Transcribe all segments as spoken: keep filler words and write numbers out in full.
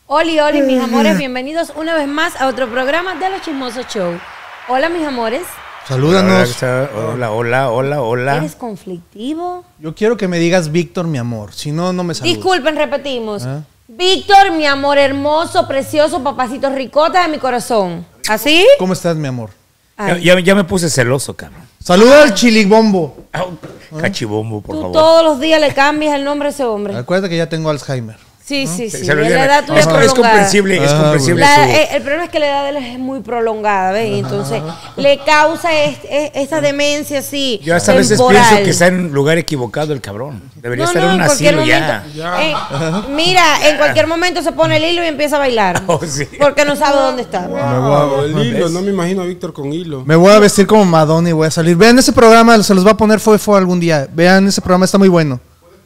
Oli, oli, mis amores, bienvenidos una vez más a otro programa de Los Chismosos Show. Hola, mis amores. Salúdanos. Hola, hola, hola, hola. ¿Eres conflictivo? Yo quiero que me digas Víctor, mi amor. Si no, no me saludas. Disculpen, repetimos. ¿Ah? Víctor, mi amor hermoso, precioso, papacito ricota de mi corazón. ¿Así? ¿Cómo estás, mi amor? Ya, ya, ya me puse celoso, cabrón. Saluda al chilibombo. Au, cachibombo, por Tú favor. todos los días le cambias el nombre a ese hombre. Acuérdate que ya tengo Alzheimer. Sí, sí, sí. Se lo La olvida. edad tuya es, es es prolongada. comprensible, es Ah, comprensible La- su... eh, el problema es que la edad de él es muy prolongada, ¿ves? Entonces le causa est- e- esta demencia así. Yo hasta a veces temporal. pienso que está en un lugar equivocado el cabrón. Debería No, estar no, en un en cualquier asilo momento. ya. Eh, mira, en cualquier momento se pone el hilo y empieza a bailar. Oh, sí. Porque no sabe dónde está. Wow, el hilo, no me imagino a Víctor con hilo. Me voy a vestir como Madonna y voy a salir. Vean ese programa, se los va a poner fue fue algún día. Vean ese programa, está muy bueno.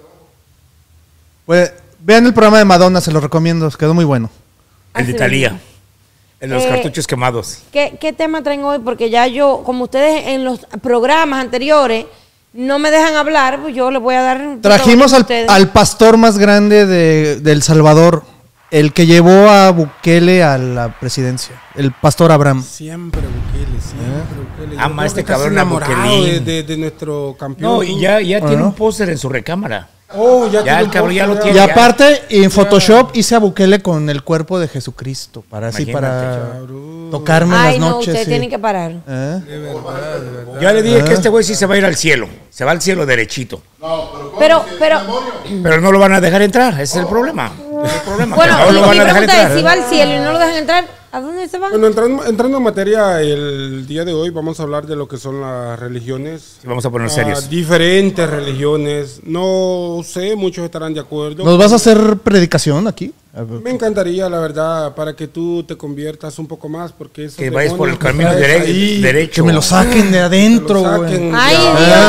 Pues, vean el programa de Madonna, se lo recomiendo, quedó muy bueno. El de Así Thalía. El de los Eh, cartuchos quemados. ¿Qué, ¿Qué tema traen hoy? Porque ya yo, como ustedes en los programas anteriores no me dejan hablar, pues yo les voy a dar... Trajimos al, ustedes. al pastor más grande de, de El Salvador, el que llevó a Bukele a la presidencia, el pastor Abraham. Siempre Bukele, siempre Bukele. Yo Ama creo este que estás cabrón a enamorado Bukelín. de, de, de nuestro campeón. No, y ya, ya ¿Ah, tiene no? un póster en su recámara. Oh, ya, Ya tiene el un cabrón ya póster, lo Y tiene. Ya. aparte, en Photoshop hice a Bukele con el cuerpo de Jesucristo, para así, Imagínate, para cabrón. tocarme en Ay, las no, noches. ustedes sí. tienen que parar. ¿Eh? De verdad, de verdad. Ya le dije que este güey sí se va a ir al cielo. Se va al cielo derechito. Pero, pero, Pero no lo van a dejar entrar. Ese es el problema. Ese es el problema. bueno, que no lo mi van a dejar pregunta entrar. es, si va al cielo y no lo dejan entrar, ¿a dónde se van? Bueno, entrando, entrando en materia, el día de hoy vamos a hablar de lo que son las religiones. Sí, vamos a poner Ah, serios. diferentes religiones. No sé, muchos estarán de acuerdo. ¿Nos vas a hacer predicación aquí? A ver. Me encantaría, la verdad, para que tú te conviertas un poco más, porque esos Que vayas por el demonios que camino traes dere- ahí, derecho. Que me lo saquen de adentro, que lo güey. saquen. Ay,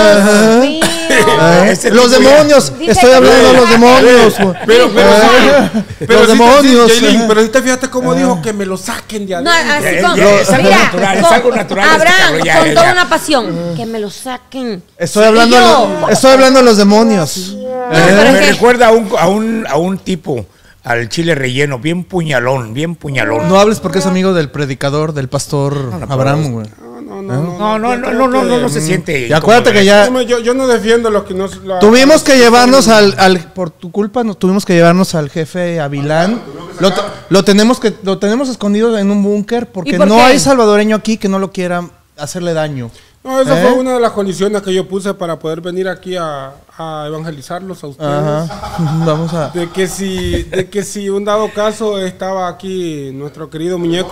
Ya. Dios mío. Ay, Ese los tipo ya- demonios, Dice estoy que- hablando de los demonios, güey. Pero, pero, Ah, pero los sí te- demonios. sí, Yailin, eh. pero si te fijaste cómo dijo que me lo saquen de No, adentro. así Ya, con, ya, es algo mira, natural, es con- algo natural este Abraham, cabrón, ya, con ya, toda ya. una pasión, que me lo saquen. Estoy hablando, Y de yo- los- estoy hablando de los demonios. pero es Me que- recuerda a un, a, un, a un tipo, al chile relleno, bien puñalón, bien puñalón. No hables porque es amigo del predicador, del pastor Abraham, güey. No, no, no, No, no, yo no, creo no, no, no, que- no se siente. Y acuérdate que incómodo. ya Yo, yo no defiendo lo que nos... la- tuvimos que llevarnos al, al, por tu culpa, nos tuvimos que llevarnos al jefe Avilán. Lo, te- lo tenemos que, lo tenemos escondido en un búnker porque ¿Y por no qué? hay salvadoreño aquí que no lo quiera hacerle daño. No, esa ¿Eh? fue una de las condiciones que yo puse para poder venir aquí a, a evangelizarlos a ustedes. Ajá. Vamos a. De que si, de que si un dado caso estaba aquí nuestro querido muñeco,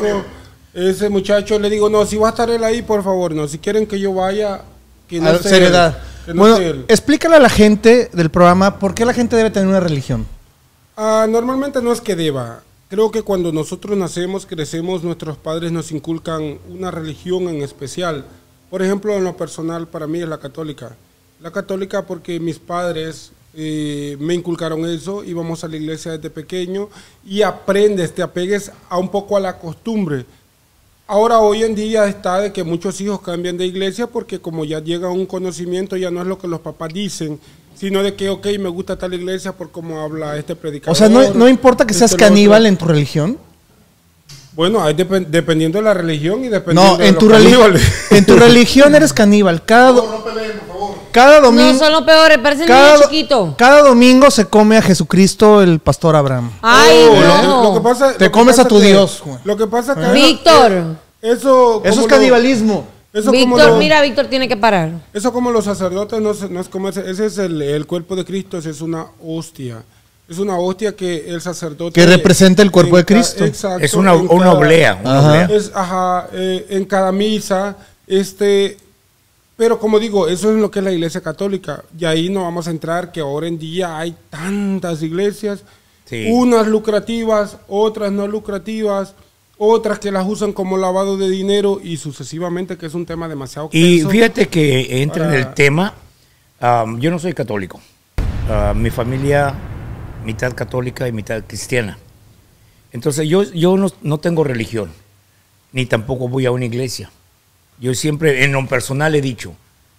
ese muchacho le digo, no, si va a estar él ahí, por favor, no, si quieren que yo vaya, que no a sea seriedad. él, que no Bueno, sea él. explícale a la gente del programa por qué la gente debe tener una religión. Ah, normalmente no es que deba. Creo que cuando nosotros nacemos, crecemos, nuestros padres nos inculcan una religión en especial. Por ejemplo, en lo personal, para mí es la católica. La católica porque mis padres eh, me inculcaron eso, íbamos a la iglesia desde pequeño y aprendes, te apegues a un poco a la costumbre. Ahora, hoy en día está de que muchos hijos cambian de iglesia porque como ya llega un conocimiento, ya no es lo que los papás dicen, sino de que, ok, me gusta tal iglesia por cómo habla este predicador. O sea, no, no importa que seas esto, lo caníbal otro. en tu religión. Bueno, hay depen- dependiendo de la religión y dependiendo No, de en los tu, religión caníbales. en tu religión eres caníbal. Cada, do- cada domingo. No, son los peores, parecen cada, niños do- chiquitos. cada domingo se come a Jesucristo el pastor Abraham. Ay, Oh, lo, no. que, lo que pasa, Te lo que comes pasa a tu que- Dios, güey. Lo que pasa que Víctor. eso Eso como es lo- canibalismo. eso como Víctor, lo- mira, Víctor tiene que parar. Eso como los sacerdotes no, se- no es como ese, ese es el, el cuerpo de Cristo, ese es una hostia. Es una hostia que el sacerdote Que representa el cuerpo en de ca- Cristo. Exacto, Es una, en una cada- oblea. Una Ajá. oblea. Es, ajá, eh, en cada misa, este, pero como digo, eso es lo que es la iglesia católica. Y ahí no vamos a entrar que ahora en día hay tantas iglesias, Sí. unas lucrativas, otras no lucrativas, otras que las usan como lavado de dinero y sucesivamente, que es un tema demasiado Y extenso. fíjate que entra en para- el tema, um, yo no soy católico. Uh, mi familia, mitad católica y mitad cristiana. Entonces yo, yo no, no tengo religión, ni tampoco voy a una iglesia. Yo siempre, en lo personal, he dicho,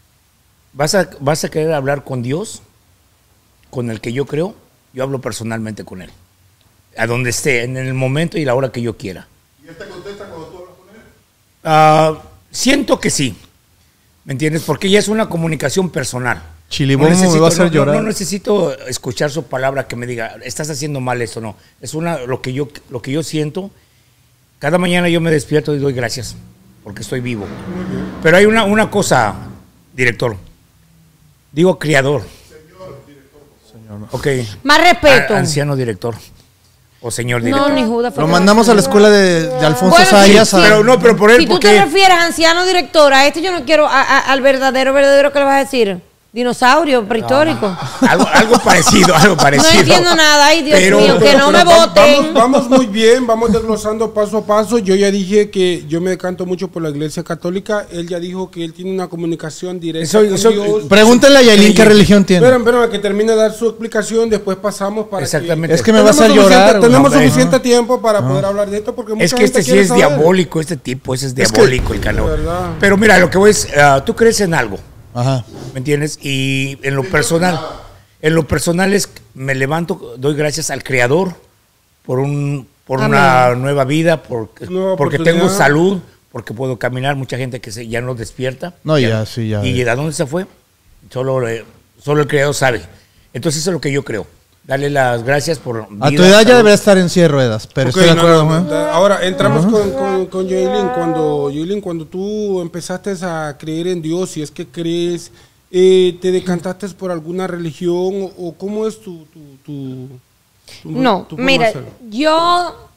¿vas a, vas a querer hablar con Dios, con el que yo creo? Yo hablo personalmente con Él. a donde esté, en el momento y la hora que yo quiera. ¿Y él te contesta cuando tú hablas con él? Uh, siento que sí, ¿me entiendes? Porque ya es una comunicación personal. Chilibón no me va a hacer no, llorar. No, no necesito escuchar su palabra que me diga, estás haciendo mal esto, no. Es una, lo que yo, lo que yo siento. Cada mañana yo me despierto y doy gracias, porque estoy vivo. Pero hay una, una cosa, director. Digo criador. Señor director. Señor. Ok. Más respeto. A, anciano director. O señor director. No, ni Judas. Lo mandamos a la escuela de, de Alfonso Bueno, Sayas. sí, a- sí. Pero no, pero por él, Si tú porque... te refieres a anciano director, a este yo no quiero, a- a- al verdadero, verdadero, ¿qué le vas a decir? Dinosaurio, prehistórico. Algo, algo parecido, algo No parecido. entiendo nada, ay Dios Pero- mío, que Pero- no pero me va- voten. Vamos, vamos muy bien, vamos desglosando paso a paso. Yo ya dije que yo me decanto mucho por la Iglesia Católica. Él ya dijo que él tiene una comunicación directa Soy- con soy- Dios. Pregúntale a Yailin qué religión tiene. Esperen, esperen, que termine de dar su explicación, después pasamos para Exactamente. que... Es que me va a hacer Tenemos llorar. suficiente- Tenemos güey. suficiente tiempo para poder hablar de esto porque mucha Es que gente este sí quiere es saber. diabólico, este tipo, ese es Es que- diabólico el canal. De verdad. Pero mira, lo que voy es, ah, tú crees en algo, Ajá. ¿me entiendes? Y en lo personal, en lo personal es, me levanto, doy gracias al Creador por un, por una nueva vida, porque, Nueva porque oportunidad. tengo salud, porque puedo caminar. Mucha gente que se, ya no despierta. No, ya, sí, ya. ¿Y a dónde se fue? Solo, eh, solo el Creador sabe. Entonces eso es lo que yo creo. Darle las gracias por A tu vida, edad ya salud. debería estar en silla de ruedas, pero Ok, estoy de no, acuerdo. no, ¿eh? no. Ahora entramos con, con, con Yailin. Cuando, Yailin, cuando tú empezaste a creer en Dios, si es que crees, eh, ¿te decantaste por alguna religión o, o cómo es tu... tu, tu, tu- No, tu forma mira, de hacerlo? yo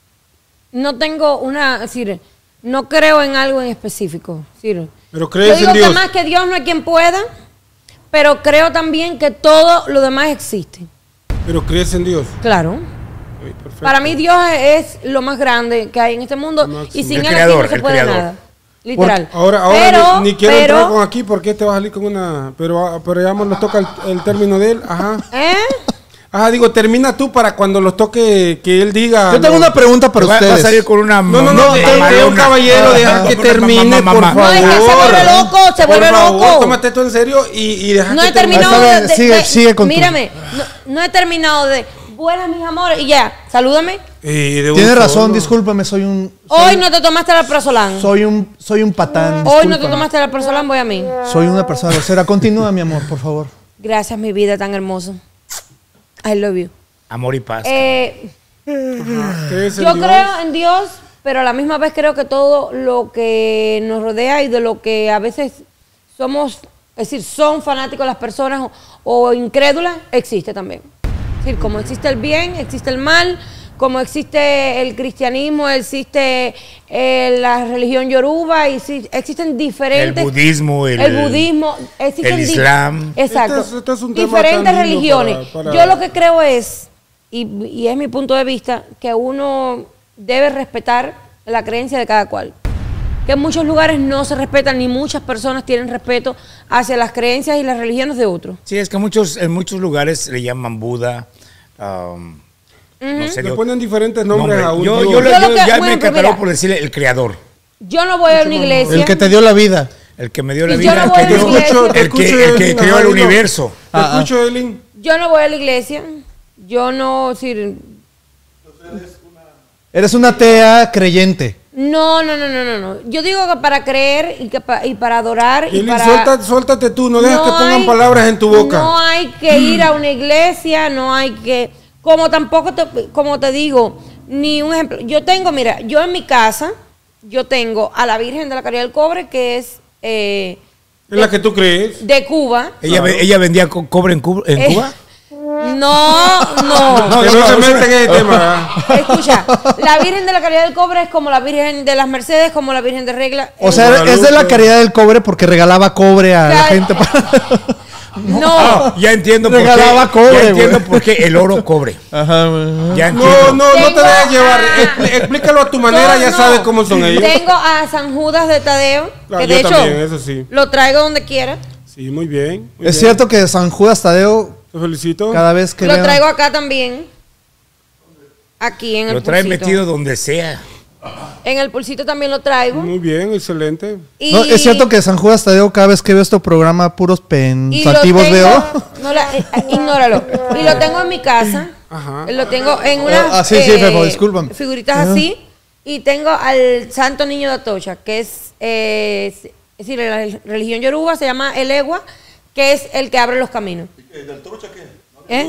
no tengo una, es decir, no creo en algo en específico. Es decir, Pero yo crees digo en Dios. que más que Dios no hay quien pueda, pero creo también que todo lo demás existe. Pero crees en Dios. Claro. Ok, perfecto. Para mí Dios es lo más grande que hay en este mundo Lo máximo. y sin El él creador, aquí no se el puede creador. nada. Literal. Ahora, ahora pero, ni, ni quiero pero, entrar con aquí porque te va a salir con una... Pero, ah, pero ya nos toca el, el término de él. Ajá. ¿eh? Ajá, digo, termina tú para cuando los toque que él diga... Yo tengo no. una pregunta para Va, va a ustedes. salir con una No, no, no, ma- de- mamalona. de un caballero, deja que Una termine, ma- ma- por ma- favor. No, es que se vuelve loco, se Por vuelve favor, loco. tómate esto en serio y, y deja No que he terminado Está bien, de, de- sigue- de- sigue con tu- mírame, no, no he terminado de buenas mis amores y ya, salúdame. Eh, de un Tienes solo. razón, discúlpame, soy un Hoy no te tomaste la prosolán. soy un soy un patán. Hoy no te discúlpame. tomaste la prosolán, voy a mí. Soy una persona grosera. Continúa, mi amor, por favor. Gracias, mi vida tan hermoso. I love you. Amor y paz. Eh, ¿Crees en yo Dios? creo en Dios, pero a la misma vez creo que todo lo que nos rodea y de lo que a veces somos, es decir, son fanáticos las personas o, o incrédulas, existe también. Es decir, como existe el bien, existe el mal, como existe el cristianismo, existe eh, la religión yoruba, y sí, existen diferentes... El budismo, el- el budismo, existen el di- islam. Exacto. Este es- este es un tema diferentes tan lindo religiones. para- para- Yo lo que creo es, y, y es mi punto de vista, que uno debe respetar la creencia de cada cual. Que en muchos lugares no se respetan, ni muchas personas tienen respeto hacia las creencias y las religiones de otros. Sí, es que muchos, en muchos lugares le llaman Buda. um, no sé, Le de- ponen diferentes nombres nombre. a un yo, Dios. yo, lo- Yo lo yo que- ya bueno, me pues encantaré mira. por decirle el creador. Yo no voy a una iglesia. El que te dio la vida. El que me dio la Y yo vida, no el voy que, a dio- la iglesia. el que- Escucho, el que Elin, creó ajá, el dilo. universo. Te Ah, escucho, Elin. Yo no voy a la iglesia. Yo no, es decir, Eres una atea creyente. no, no, no, no, no, no. Yo digo que para creer y, que pa- y para adorar y Elin, para... suelta- suéltate tú, no dejes No que pongan hay- palabras en tu boca. No hay que ir a una iglesia, no hay que... Como tampoco, te, como te digo, ni un ejemplo. Yo tengo, mira, yo en mi casa, yo tengo a la Virgen de la Caridad del Cobre, que es eh, Es la que tú crees. de Cuba. Ella, ve- ella vendía co- cobre en Cuba. En Eh, Cuba. No, no. No, que no, no, se no, meten en ese no. tema. ¿verdad? Escucha, la Virgen de la Caridad del Cobre es como la Virgen de las Mercedes, como la Virgen de Regla. O Es- sea, Guadalupe. es de la caridad del cobre porque regalaba cobre a la Claro. gente. para- no. Ah, ya entiendo por qué. Regalaba cobre, ya entiendo güey. por qué el oro cobre. Ajá, güey. Ya No, entiendo. no, no te Tengo dejes llevar. a- Expl- Explícalo a tu manera, No, ya no. sabes cómo son ellos. Tengo a San Judas de Tadeo, Ah, que yo de hecho también, eso sí. lo traigo donde quiera. Sí, muy bien. muy Es bien. cierto que San Judas Tadeo, Te felicito. cada vez que Lo veo- traigo acá también. Aquí en el Lo trae pulsito. metido donde sea. En el pulsito también lo traigo. Muy bien, excelente. Y, No, es cierto que San Judas Tadeo, cada vez que veo este programa, puros y lo pensativos tengo- veo. No la, eh, eh, ignóralo. Y lo tengo en mi casa. Ajá. Lo tengo en unas Ah, sí, sí, Fefo, discúlpame. figuritas Ajá. así. Y tengo al Santo Niño de Atocha, que es, eh, es es decir, la religión yoruba se llama el Egua, que es el que abre los caminos. ¿Del Tocha qué? ¿Eh?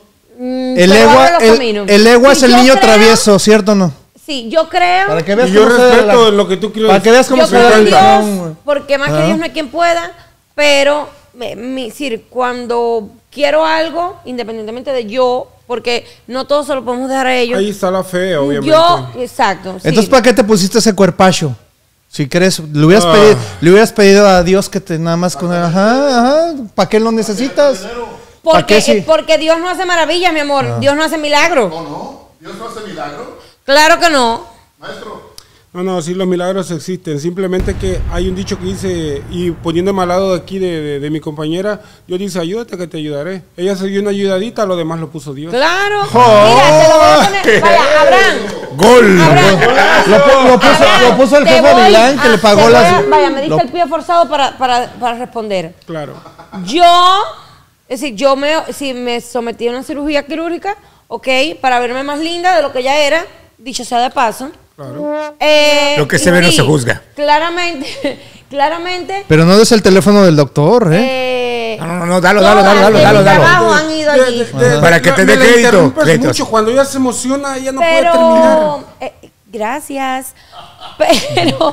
Mm, El pero egua, abre los el, caminos. el egua Sí, es el yo niño creo- travieso, ¿cierto o no? Sí, yo creo. Para que veas Y yo cómo se ve respeto la- lo que tú quieres. Para que veas cómo Yo se creo en ve el Dios, cabrón. porque más que Ajá. Dios no hay quien pueda, pero me, me- decir, cuando quiero algo, independientemente de yo, porque no todo se lo podemos dejar a ellos. Ahí está la fe, obviamente. Yo, exacto. sí. Entonces, ¿para qué te pusiste ese cuerpacho? Si crees, le hubieras, Ah. pedido, le hubieras pedido a Dios que te nada más con... Ajá, ajá, ¿para qué lo necesitas? ¿Para porque, qué sí? eh, porque Dios no hace maravillas, mi amor. Dios no hace milagros. No, no. Dios no hace milagro. Claro que no. Maestro. No, no, sí, los milagros existen. Simplemente que hay un dicho que dice, y poniéndome al lado de aquí de, de- de mi compañera, Dios dice, ayúdate que te ayudaré. Ella se dio una ayudadita, lo demás lo puso Dios. Claro. Oh. Mira, te lo voy a poner. Vaya, Abraham. ¡Gol! Abraham. Lo, pu- lo puso, Abraham, lo puso el te jefe voy Vilán que a- le te pagó voy las... a- Vaya, me diste lo- el pie forzado para, para, para responder. Claro. Yo, es decir, yo me, si me sometí a una cirugía quirúrgica, ok, para verme más linda de lo que ya era, dicho sea de paso. Claro. Eh, Lo que y se ve no sí, se juzga. Claramente, claramente. Pero no des el teléfono del doctor, ¿eh? eh, No, no, no, dalo, dalo, dalo, todas dalo, de dalo, mi dalo. trabajo han ido De- allí. de- de- Para que te me dé la crédito, interrumpes créditos. mucho. Cuando ella se emociona, ella no puede terminar. Pero, eh, gracias. Pero,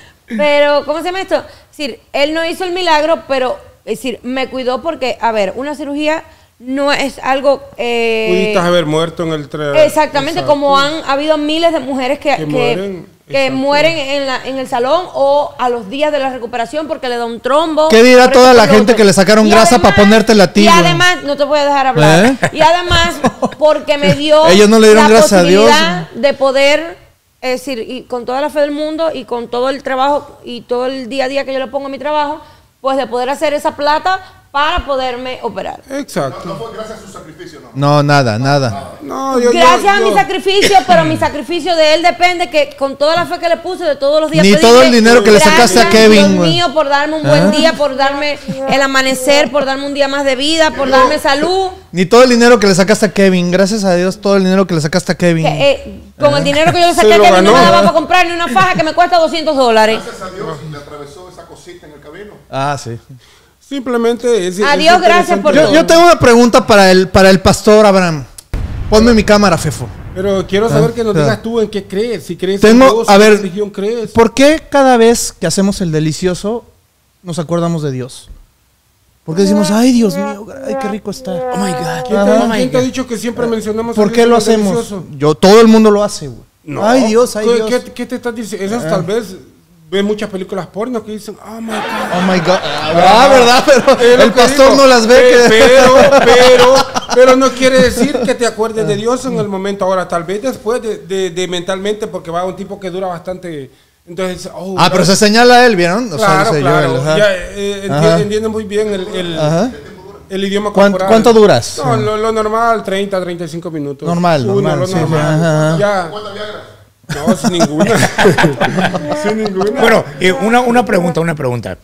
pero, ¿cómo se llama esto? Es decir, él no hizo el milagro, pero, es decir, me cuidó porque, a ver, una cirugía no es algo... eh, Pudiste haber muerto en el tren. exactamente, como han habido miles de mujeres que, Que que, mueren, que exacto. mueren en, la, en el salón o a los días de la recuperación porque le da un trombo. ¿Qué dirá por esto, toda por la lo gente otro. que le sacaron Y grasa pa' ponértela a ti, Y güey? además, no te voy a dejar hablar. ¿Eh? Y además, porque me dio Ellos no le dieron la grasa a Dios. posibilidad de poder, es decir, y con toda la fe del mundo y con todo el trabajo y todo el día a día que yo le pongo a mi trabajo, pues de poder hacer esa plata para poderme operar. Exacto. No fue gracias a su sacrificio, no. No, nada, nada. No, yo, yo- Gracias a yo- mi sacrificio, pero mi sacrificio de él depende que con toda la fe que le puse de todos los días. Ni pedirle, todo el dinero que le sacaste a "Gracias, Kevin, Dios güey". mío, por darme un buen día, por darme el amanecer, por darme un día más de vida, por darme salud. Ni todo el dinero que le sacaste a Kevin. Gracias a Dios, todo el dinero que le sacaste a Kevin. Que, eh, con el dinero que yo le Se saqué a lo Kevin no me ganó. daba para comprar ni una faja que me cuesta doscientos dólares. Gracias a Dios le atravesó esa cosita en el camino. Ah, sí. Simplemente es, es Adiós, gracias interesante. por Yo, todo. yo tengo una pregunta para el, para el pastor Abraham. Ponme mi cámara, Fefo. Pero quiero saber Ah, que nos ah. digas tú en qué crees. Si crees Tengo- en Dios, a ¿en qué ver, religión crees? ¿Por qué cada vez que hacemos el delicioso nos acordamos de Dios? Porque decimos, ay, Dios mío, ay, qué rico está. Oh my God. ¿Quién, Ajá. te, Oh my quién te ha God. dicho que siempre mencionamos a ¿Por Dios qué en lo el hacemos? delicioso? Yo, todo el mundo lo hace, güey. No. Ay, Dios, ay, ¿Qué, Dios. ¿qué, qué te estás diciendo? Esas tal vez ven muchas películas porno que dicen, oh my God. Oh my God. Ah, ¿verdad? Pero Es lo el que pastor digo. no las ve. Pe- que- Pero, pero, pero no quiere decir que te acuerdes de Dios en el momento. Ahora, tal vez después de, de- de mentalmente, porque va un tipo que dura bastante. Entonces, oh, Ah, pero se señala a él, ¿vieron? O sea, Claro, dice claro. Joel, ajá. Ya, eh, enti- Ajá. entiende muy bien el, el, Ajá. el idioma ¿Cuánto- corporal. cuánto duras? No, lo, lo normal, treinta, treinta y cinco minutos. Normal, Uno, normal, lo sí, sí, normal. ajá, ajá. Ya. ¿Cuánta Viagra? No, sin ninguna. sin ninguna. Bueno, eh, una, una pregunta, una pregunta.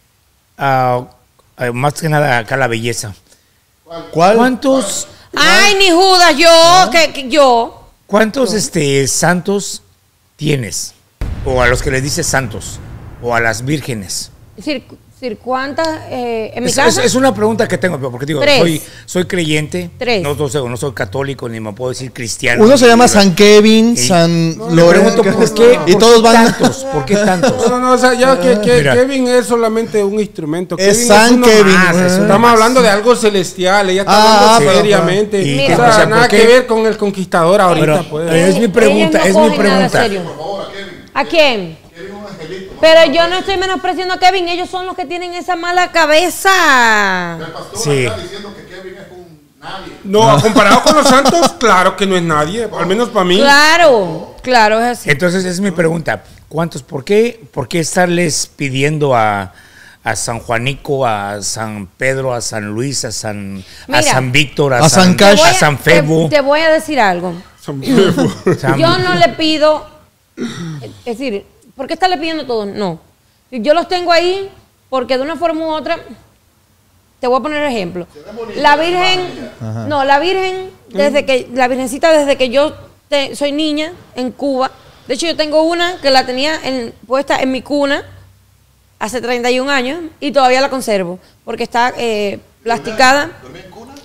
Ah, eh, más que nada acá la belleza. ¿Cuál? ¿Cuántos, Ay, ni Judas, yo, que, que yo. cuántos este, santos tienes? O a los que les dices santos. O a las vírgenes. Es decir, es decir, ¿cuántas? eh, en mi Es, casa. es- es una pregunta que tengo, porque digo, Tres. soy, soy creyente. Tres. No, no soy, no soy católico, ni me puedo decir cristiano. Uno se llama Ni- San Kevin, Y- San Me Lorenzo. pregunto, ¿por qué, Y por todos qué van. tantos? ¿Por qué tantos? No, no, no, o sea, ya que, que Mira. Kevin es solamente un instrumento. Es Kevin San uno Kevin. más, Ah. es uno Estamos hablando de algo celestial. Ella está Ah, hablando pero- seriamente. Y o que- sea, o sea, nada ¿por qué? que ver con el conquistador ahorita. Pero, pues. pero es mi pregunta, Ellos es no mi cogen nada pregunta. serio. Por favor, a Kevin. ¿A quién? Kevin es un angelito. ¿no? Pero yo no estoy menospreciando a Kevin, ellos son los que tienen esa mala cabeza. El pastor Sí. está diciendo que Kevin es un nadie. No, comparado con los santos, claro que no es nadie. Al menos para mí. Claro, claro, es así. Entonces es mi pregunta. ¿Cuántos? ¿Por qué, por qué estarles pidiendo a, a San Juanico, a San Pedro, a San Luis, a San, a Mira. San Víctor, a, A San San, Cash. Te voy a San te- Febo? Te, voy a decir algo. Son viejos. San- Yo no le pido Es decir, ¿por qué estarle pidiendo todo? No. Yo los tengo ahí porque de una forma u otra, te voy a poner ejemplo. La Virgen, no, la Virgen, desde que, la Virgencita desde que yo te, soy niña en Cuba, de hecho yo tengo una que la tenía en, puesta en mi cuna hace treinta y un años y todavía la conservo porque está eh, plasticada. ¿Dormía en cuna?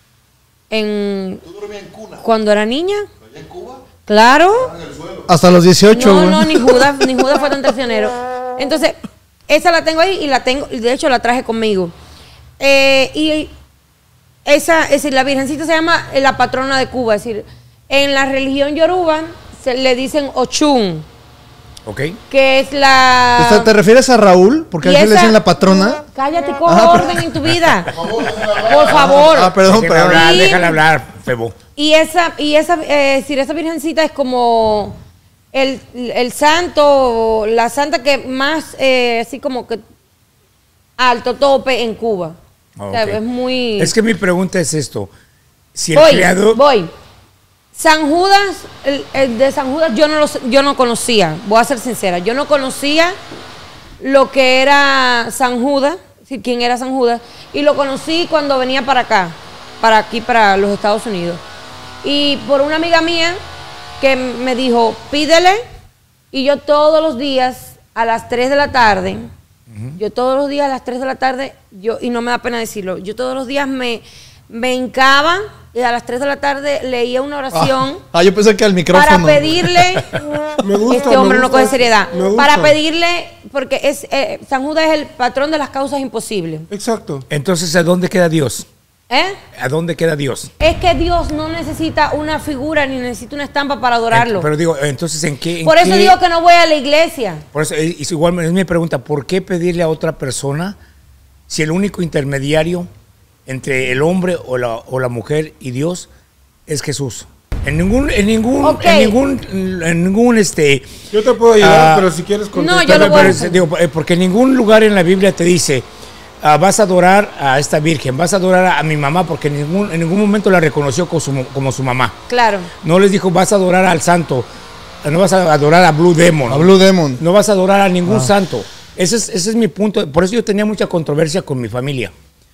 En, ¿Tú dormías en cuna? Cuando era niña. ¿Allá en Cuba? Claro. En el suelo. Hasta los dieciocho. No, güey. no, ni Judas, ni Judas fue tan traicionero. Entonces, esa la tengo ahí y la tengo, y de hecho la traje conmigo. Eh, y esa, es decir, la Virgencita se llama la patrona de Cuba, es decir, en la religión yoruba se le dicen Ochun, ¿Ok? que es la... O sea, ¿te refieres a Raúl? Porque a y él le esa- dicen la patrona. Cállate, coge Ah, orden en tu vida. Por favor. Ah, perdón, Déjale perdón. hablar, Y- déjale hablar, Febo. Y esa, y esa, eh, es decir, esa Virgencita es como el, el santo, la santa que más, eh, así como que alto tope en Cuba. O sea, Ok. es muy... Es que mi pregunta es esto. Si el voy, creador... voy. San Judas, el, el de San Judas yo no, lo, yo no conocía, voy a ser sincera, yo no conocía lo que era San Judas, sí, quién era San Judas, y lo conocí cuando venía para acá, para aquí, para los Estados Unidos. Y por una amiga mía que me dijo, pídele, y yo todos los días a las tres de la tarde, yo todos los días a las tres de la tarde, yo y no me da pena decirlo, yo todos los días me, me hincaba y a las tres de la tarde leía una oración Ah, yo pensé que al micrófono. para pedirle, Me gusta, este me hombre no gusta, coge seriedad, me gusta. para pedirle, porque es eh, San Judas es el patrón de las causas imposibles. Exacto. Entonces, ¿a dónde queda Dios? ¿Eh? ¿A dónde queda Dios? Es que Dios no necesita una figura ni necesita una estampa para adorarlo. Pero digo, entonces, ¿en qué...? en Por eso qué- digo que no voy a la iglesia. Por eso, es igual es mi pregunta, ¿por qué pedirle a otra persona si el único intermediario entre el hombre o la, o la mujer y Dios es Jesús? En ningún, en ningún, Ok. en ningún, en ningún, este... Yo te puedo ayudar, Ah, pero si quieres contestar. yo lo pero- voy a pero hacer. es- digo, eh, porque en ningún lugar en la Biblia te dice, ah, vas a adorar a esta virgen, vas a adorar a, a mi mamá, porque en ningún, en ningún momento la reconoció como su, como su mamá. Claro. No les dijo, vas a adorar al santo, no vas a adorar a Blue Demon. A Blue Demon. No vas a adorar a ningún Ah. santo. Ese es, ese es mi punto. Por eso yo tenía mucha controversia con mi familia,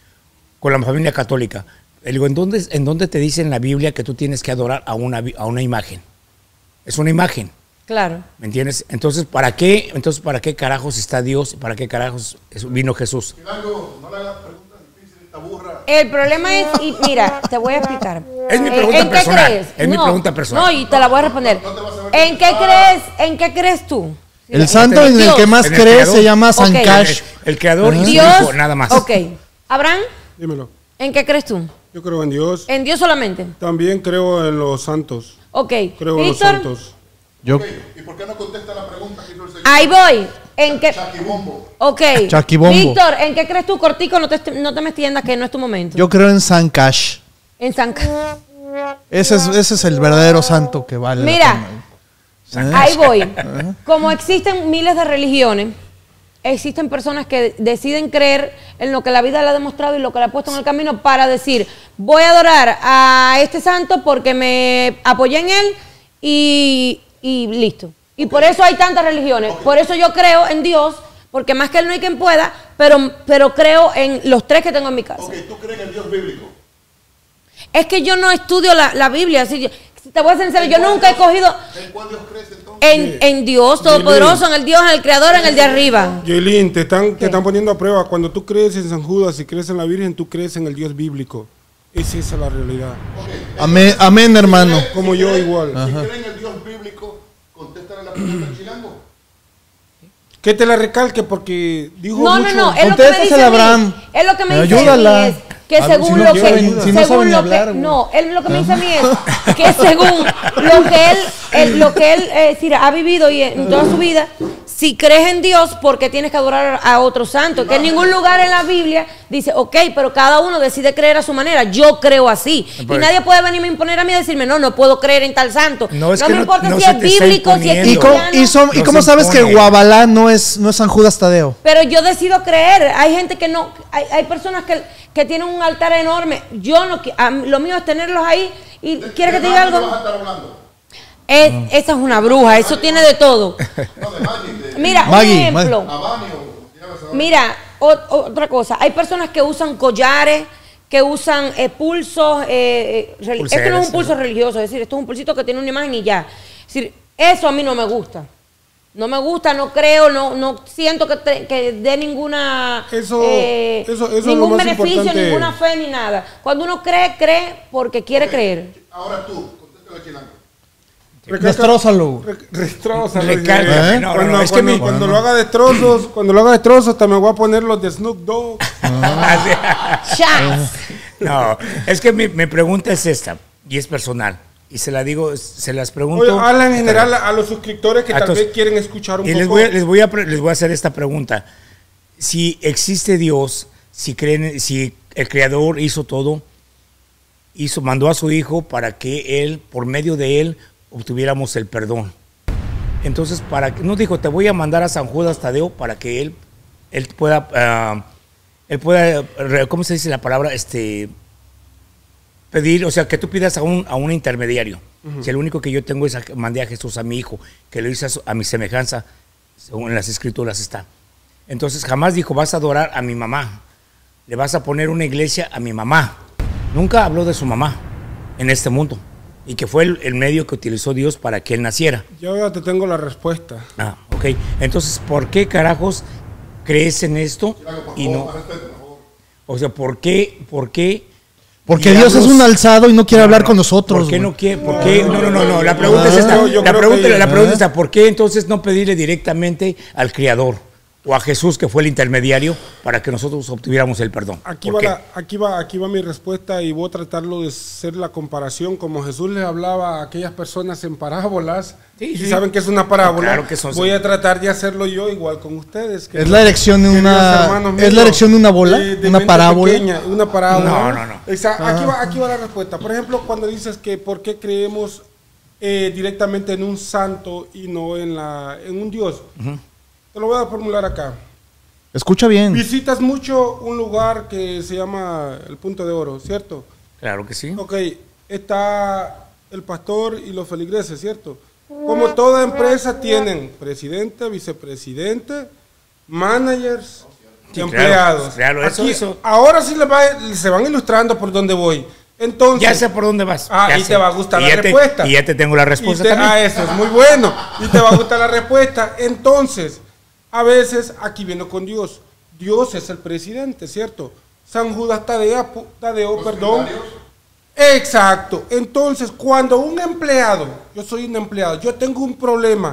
con la familia católica. Le digo, ¿en dónde, ¿en dónde te dice en la Biblia que tú tienes que adorar a una, vi- a una imagen? Es una imagen, Claro. ¿me entiendes? Entonces, ¿para qué, entonces, ¿para qué carajos está Dios? ¿Para qué carajos es- vino Jesús? Chilango, no le hagas preguntas difíciles, esta burra. El problema es, y mira, te voy a explicar. Es mi Eh, pregunta ¿en qué personal, crees? es mi No, pregunta personal. No, y te la voy a responder. No te vas a ver ¿En qué crees? ¿En qué crees tú? El santo en el Dios. que más En el cree creador. se llama San Ok. Cash. El, el creador y su Dios. hijo, nada más. Ok. Abraham, Dímelo. ¿en qué crees tú? Yo creo en Dios. En Dios solamente. También creo en los santos. Ok. Creo en los Víctor, santos. Yo, Ok, ¿y por qué no contesta la pregunta que hizo el señor? ahí voy. ¿En qué? Chaquibombo. Ok. Chaquibombo. Víctor, ¿en qué crees tú? Cortico, no te, no te me extiendas que no es tu momento. yo creo en San Cash. En San Ca- Ese es, ese es el verdadero santo que vale. la Mira, pena. ¿Eh? ahí voy. Como existen miles de religiones, existen personas que deciden creer en lo que la vida le ha demostrado y lo que le ha puesto en el camino para decir, voy a adorar a este santo porque me apoyé en él y, y listo. Y por eso hay tantas religiones. Por eso yo creo en Dios, porque más que él no hay quien pueda, pero, pero creo en los tres que tengo en mi casa. Ok, ¿tú crees en el Dios bíblico? Es que yo no estudio la, la Biblia, así yo- te voy a ser sincero, ¿En yo cuál nunca he Dios- cogido ¿En cuál Dios crees entonces? en, en Dios Todopoderoso, en el Dios, en el Creador, en el de arriba. Yailin, te están, ¿Qué? te están poniendo a prueba. Cuando tú crees en San Judas y crees en la Virgen, tú crees en el Dios bíblico. Esa es la realidad. Amén, amén, hermano. Como yo igual. Si creen en el Dios bíblico, contéstale la pregunta al chilango. Que te la recalque porque dijo No, mucho. no, no, es lo que me Contéstasela, dice a mí. Abraham. Es lo que me Pero dice a ayúdala. mí es que A ver, según si no lo quiere, que, ayuda. Si no según sabe ni lo hablar, que, güey. no, él lo que me dice a mí es que según lo que él, él- lo que él eh, es decir, ha vivido y en toda su vida, si crees en Dios, ¿por qué tienes que adorar a otro santo? Que en ningún lugar en la Biblia dice, ok, pero cada uno decide creer a su manera. Yo creo así. Y Pero- nadie puede venirme a imponer a mí y decirme, no, no puedo creer en tal santo. No, No, es que me no- importa no si se es te está bíblico, si es imponiendo. ¿Y cómo, cristiano. y son- y No cómo se sabes que impone. Guabalá no es, no es San Judas Tadeo? Pero yo decido creer. Hay gente que no, hay, hay personas que, que tienen un altar enorme. Yo no, qui- a mí- lo mío es tenerlos ahí. ¿Y quieres que te diga ¿De qué vas a algo? estar hablando? Es- esa es una bruja, eso tiene de todo. No, de Maggie, de Mira, Maggie, un ejemplo. Habani o quién habla? Mira, o- otra cosa. Hay personas que usan collares, que usan eh, pulsos. Eh, eh, reli- esto no es Pulseras, un pulso religioso, es decir, esto es un pulsito que tiene una imagen y ya. Es decir, eso a mí no me gusta. No me gusta, no creo, no, no siento que, te- que dé ninguna Eso- eh, eso- eso es lo ningún más beneficio, importante. ninguna fe ni nada. Cuando uno cree, cree porque quiere creer. Ahora tú, contéstale a Chilango. Destrózalo. Re- Destrózalo. Recálcame. ¿Eh? No, no, Cuando, no, es que cuando- mi- cuando lo haga destrozos, cuando lo haga destrozos, también voy a poner los de Snoop Dogg. Chas. No, es que mi, mi pregunta es esta, y es personal. Y se la digo, se las pregunto. Oye, habla en general a, a los suscriptores que A tal todos. vez quieren escuchar un Y poco. les voy, a, les, voy a, pre- les voy a hacer esta pregunta. Si existe Dios, si creen, si el Creador hizo todo, hizo, mandó a su Hijo para que Él, por medio de Él, obtuviéramos el perdón. Entonces, para que, nos dijo, te voy a mandar a San Judas Tadeo para que Él, él pueda, ah, él pueda, re- ¿cómo se dice la palabra? Este, pedir, o sea, que tú pidas a un, a un intermediario. Si el único que yo tengo es, a, mandé a Jesús a mi Hijo, que lo hice a, su- a mi semejanza, según en las Escrituras está. Entonces jamás dijo, vas a adorar a mi mamá, le vas a poner una iglesia a mi mamá. Nunca habló de su mamá en este mundo, y que fue el, el medio que utilizó Dios para que él naciera. Yo ya te tengo la respuesta. Ah, ok. Entonces, ¿por qué carajos crees en esto Chilango, por y favor, no? más respeto, por favor. O sea, ¿por qué? ¿Por qué? Porque Dios es un alzado y no quiere No, hablar no. con nosotros. ¿Por qué güey. no quiere? ¿Por qué? No, no, no, no. La pregunta es Ah, esta. yo La creo pregunta, que- la pregunta es Ah. esta. ¿Por qué entonces no pedirle directamente al Creador o a Jesús, que fue el intermediario, para que nosotros obtuviéramos el perdón? Aquí ¿Por va, qué? la- aquí, va, aquí va mi respuesta y voy a tratarlo de hacer la comparación. Como Jesús le hablaba a aquellas personas en parábolas, Sí, si sí. saben que es una parábola, Claro que son- voy a tratar de hacerlo yo igual con ustedes. Es la erección de queridos una- hermanos es la míos, erección de una bola, de- de una mente parábola. pequeña, una parábola. No, no, no. Exacto. Aquí, va, aquí va la respuesta. Por ejemplo, cuando dices que por qué creemos eh, directamente en un santo y no en, la, en un Dios. Te lo voy a formular acá. Escucha bien. Visitas mucho un lugar que se llama el Punto de Oro, ¿cierto? Claro que sí. Ok, está el pastor y los feligreses, ¿cierto? Como toda empresa tienen presidente, vicepresidente, managers, Sí, empleados. claro, claro, eso- Aquí, eso. Ahora sí les va- se van ilustrando por dónde voy. Entonces, Ya sé por dónde vas. Ah, ya y sé. te va a gustar Y la ya te- respuesta. Y ya te tengo la respuesta y te- también. ah, eso es muy bueno. Y te va a gustar la respuesta. Entonces, a veces aquí viene con Dios. Dios es el presidente, ¿cierto? San Judas Tadeo, pu- Tadeo Los perdón. secretarios. Exacto. Entonces, cuando un empleado, yo soy un empleado, yo tengo un problema,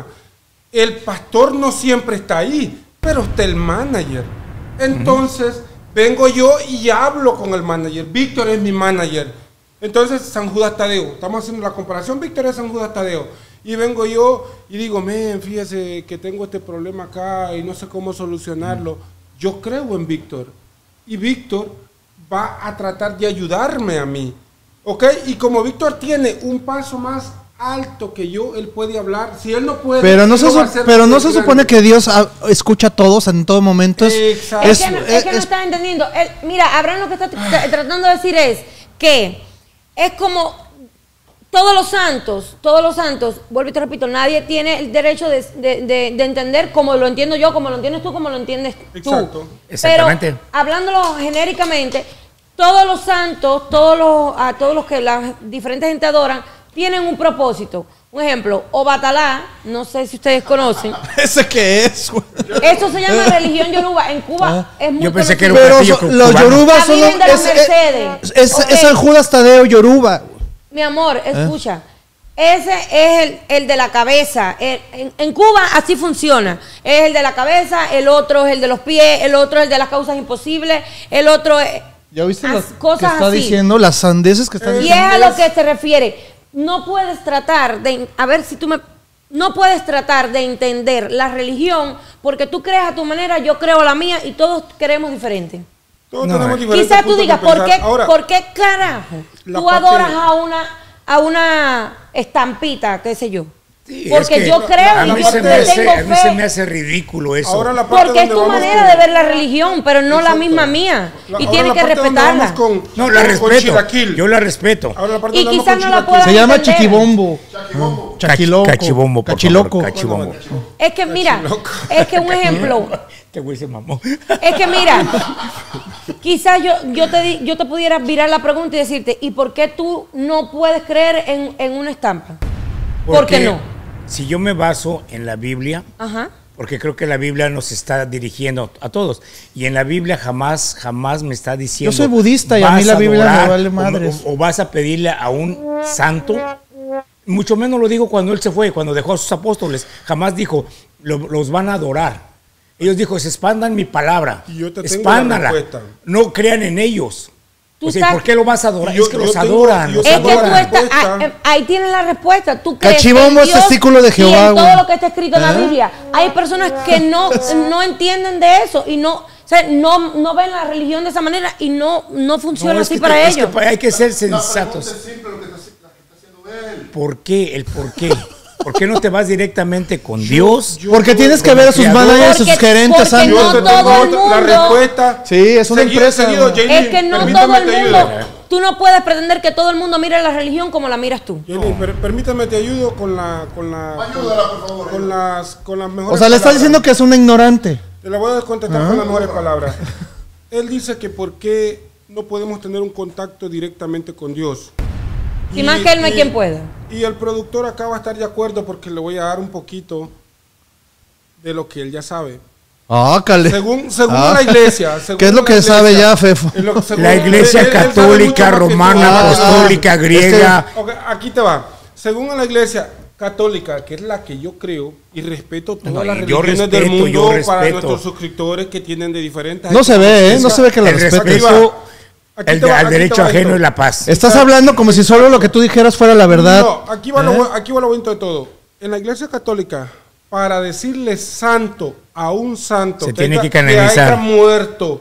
el pastor no siempre está ahí, pero está el manager. Entonces, vengo yo y hablo con el manager. Víctor es mi manager. Entonces, San Judas Tadeo, estamos haciendo la comparación, Víctor es San Judas Tadeo. Y vengo yo y digo, men, fíjese que tengo este problema acá y no sé cómo solucionarlo. Yo creo en Víctor. Y Víctor va a tratar de ayudarme a mí. ¿Ok? Y como Víctor tiene un paso más alto que yo, él puede hablar. Si él no puede... Pero no él se, lo va a su- hacer pero no más se grande. supone que Dios ah, escucha a todos en todo momento. Es, Exacto. Es, es- que no, es que no es- estás entendiendo. Él- mira, Abraham lo que está tra- tratando de decir es que es como todos los santos, todos los santos, vuelvo y te repito, nadie tiene el derecho de, de- de- de entender como lo entiendo yo, como lo entiendes tú, como lo entiendes tú. Exacto. Exactamente. Pero hablándolo genéricamente, todos los santos, todos los, a todos los que las diferentes gente adoran, tienen un propósito. Un ejemplo, Obatalá, no sé si ustedes conocen. ¿Ese qué es? güey? Esto se llama religión yoruba. En Cuba es muy Yo pensé que conocido. era un Pero platillo so- cu- los cubano. yorubas La son Virgen de las es, es, Mercedes. es, Ok. es el Judas Tadeo Yoruba. Mi amor, escucha. Ese es el, el de la cabeza. El- en, en Cuba así funciona. Es el de la cabeza, el otro es el de los pies, el otro es el de las causas imposibles, el otro es... ¿Ya viste As- las cosas que está así. diciendo? Las sandeces que están Y es diciendo. a lo que se refiere. No puedes tratar de... A ver si tú me... No puedes tratar de entender la religión porque tú crees a tu manera, yo creo a la mía y todos creemos diferente. Todos No, tenemos eh. diferentes Quizás tú puntos de digas, ¿por qué, pensar. Ahora, ¿por qué carajo la tú parte- adoras a una, a una estampita, qué sé yo? Sí, Porque es que yo creo a y mí yo se te me hace- tengo a mí se me fe. hace ridículo eso. Ahora la parte Porque es donde tu vamos manera con- de ver la religión, pero no la Exacto. misma mía. La- Y ahora tienes la que parte donde respetarla. vamos con- No, la con- con respeto. chilaquil. Yo la respeto. Ahora la parte Y donde quizás andamos no con la puedas Se chilaquil. llama entender. chiquibombo. Chaquibombo. Chaquiloco. Cachibombo, por Cachiloco. favor, cachibombo. Es que mira, es que un ejemplo, Este güey se mamó. es que mira, quizás yo, yo, te, di- yo te pudiera virar la pregunta y decirte, ¿y por qué tú no puedes creer en, en una estampa? ¿Por qué no? Si yo me baso en la Biblia, Ajá. porque creo que la Biblia nos está dirigiendo a todos. Y en la Biblia jamás, jamás me está diciendo... Yo soy budista y a vas mí la Biblia me adorar vale o- madres. O, o vas a pedirle a un santo. Mucho menos lo digo cuando él se fue, cuando dejó a sus apóstoles. Jamás dijo, "Lo- los van a adorar". Ellos dijo, se expandan mi palabra. Y yo te tengo Expándanla. la respuesta. No crean en ellos. Tú O sea, estás- ¿por qué lo vas a adorar? Yo- es que yo los tengo- adoran. yo los Es que tengo tú la adoran. estás, respuesta. ah, eh, ahí tienes la respuesta. Tú crees Cachibombo en es Dios testículo de Jehová, y en todo güey. lo que está escrito en la ¿Eh? Biblia. Hay personas que no, no entienden de eso y no, o sea, no, no ven la religión de esa manera y no, no funciona No, es así que- para es que ellos. hay que ser La pregunta sensatos. es simple lo que está, la que está haciendo él. ¿Por qué? ¿El por qué? ¿Por qué no te vas directamente con Dios? Porque tienes que ver a sus Creador. managers, a sus Porque- gerentes porque antes. no Yo te todo tengo el otra- mundo- La respuesta. Sí, es una Seguido, empresa, seguido, güey. Jaylin, Es que no permítame todo el te mundo, ayudo. tú no puedes pretender que todo el mundo mire la religión como la miras tú. Jaylin, per- permítame te ayudo con la con la Ayúdala, por favor. con las con las mejores O sea, le estás palabras. diciendo que es un ignorante. Te la voy a contestar con las mejores palabras. Él dice que por qué no podemos tener un contacto directamente con Dios. Y más que él no hay quien pueda. Y el productor acá va a estar de acuerdo porque le voy a dar un poquito de lo que él ya sabe. Ah, cale. Según, según Ah. la iglesia. según ¿Qué es lo la que iglesia- sabe ya, Fefo? es lo- según- La iglesia él- él sabe mucho católica, más que tú. romana, Ah, apostólica, es que- griega. Ok, aquí te va. Según la iglesia católica, que es la que yo creo y respeto todas No, las y yo religiones del respeto, yo mundo para respeto. nuestros suscriptores que tienen de diferentes... No se ve, ¿eh? No se ve que la El respetes. respeto Aquí el te de- va- al aquí te derecho va ajeno esto. y la paz. Estás hablando como si solo lo que tú dijeras fuera la verdad. No, aquí va, ¿Eh? lo, aquí va lo bonito de todo. En la iglesia católica, para decirle santo a un santo Se tiene haya- que canonizar. haya muerto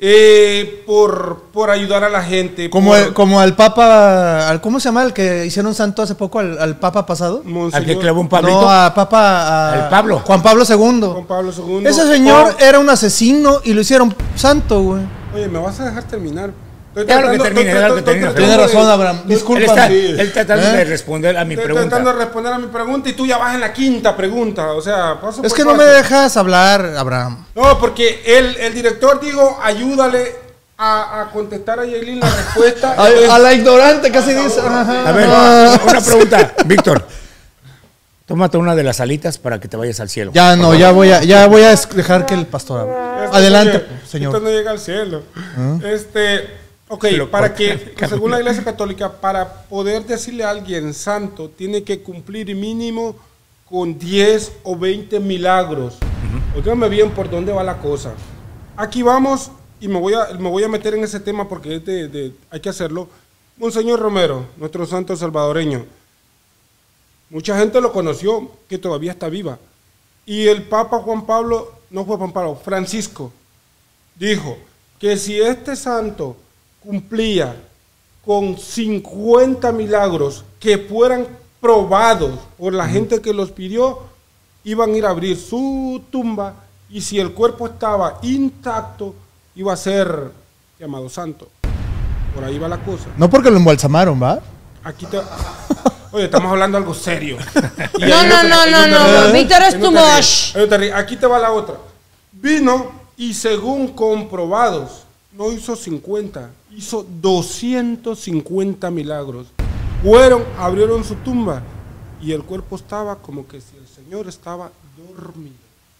eh, por, por ayudar a la gente. Como, por- el- como al Papa, al, ¿cómo se llama el que hicieron santo hace poco, al, al Papa pasado? Monseñor Al que clavó un Pablito. No, a Papa, a- Al Pablo. Juan Pablo Juan segundo. Pablo segundo. Ese señor Oh, era un asesino y lo hicieron santo, güey. Oye, ¿me vas a dejar terminar? Estoy Déjalo que tratando- termine, estoy déjalo que tratando- termine. estoy Tiene tratando razón, de- Abraham. Él Disculpa. está, sí. él está tratando ¿Eh? de responder a mi Estoy pregunta. tratando de responder a mi pregunta y tú ya vas en la quinta pregunta. O sea, paso Es por que no me paso. dejas hablar, Abraham. No, porque el, el director dijo, ayúdale a, a contestar a Yailin la respuesta. A, Entonces, a la ignorante casi dice. Ajá. A ver, Ah. una pregunta, Víctor. Tómate una de las alitas para que te vayas al cielo. Ya no, ya voy a, ya voy a dejar que el pastor hable. esto Adelante, no llega- señor. Esto no llega al cielo. Este, ok, Se lo para corta. que, según la iglesia católica, para poder decirle a alguien santo, tiene que cumplir mínimo con diez o veinte milagros. Óigame bien por dónde va la cosa. Aquí vamos, y me voy a, me voy a meter en ese tema porque es de- de- hay que hacerlo. Monseñor Romero, nuestro santo salvadoreño. Mucha gente lo conoció, que todavía está viva. Y el Papa Juan Pablo, no fue Juan Pablo, Francisco, dijo que si este santo cumplía con cincuenta milagros que fueran probados por la gente que los pidió, iban a ir a abrir su tumba y si el cuerpo estaba intacto, iba a ser llamado santo. Por ahí va la cosa. No porque lo embalsamaron, ¿va? Aquí te... Oye, estamos hablando de algo serio. Y No, ahí no, te- no, ahí no, te no, ríes. no, Víctor es Ahí too te ríes. much. Ahí te ríes. Aquí te va la otra. Vino y según comprobados, no hizo cincuenta, hizo doscientos cincuenta milagros. Fueron, abrieron su tumba y el cuerpo estaba como que si el Señor estaba dormido.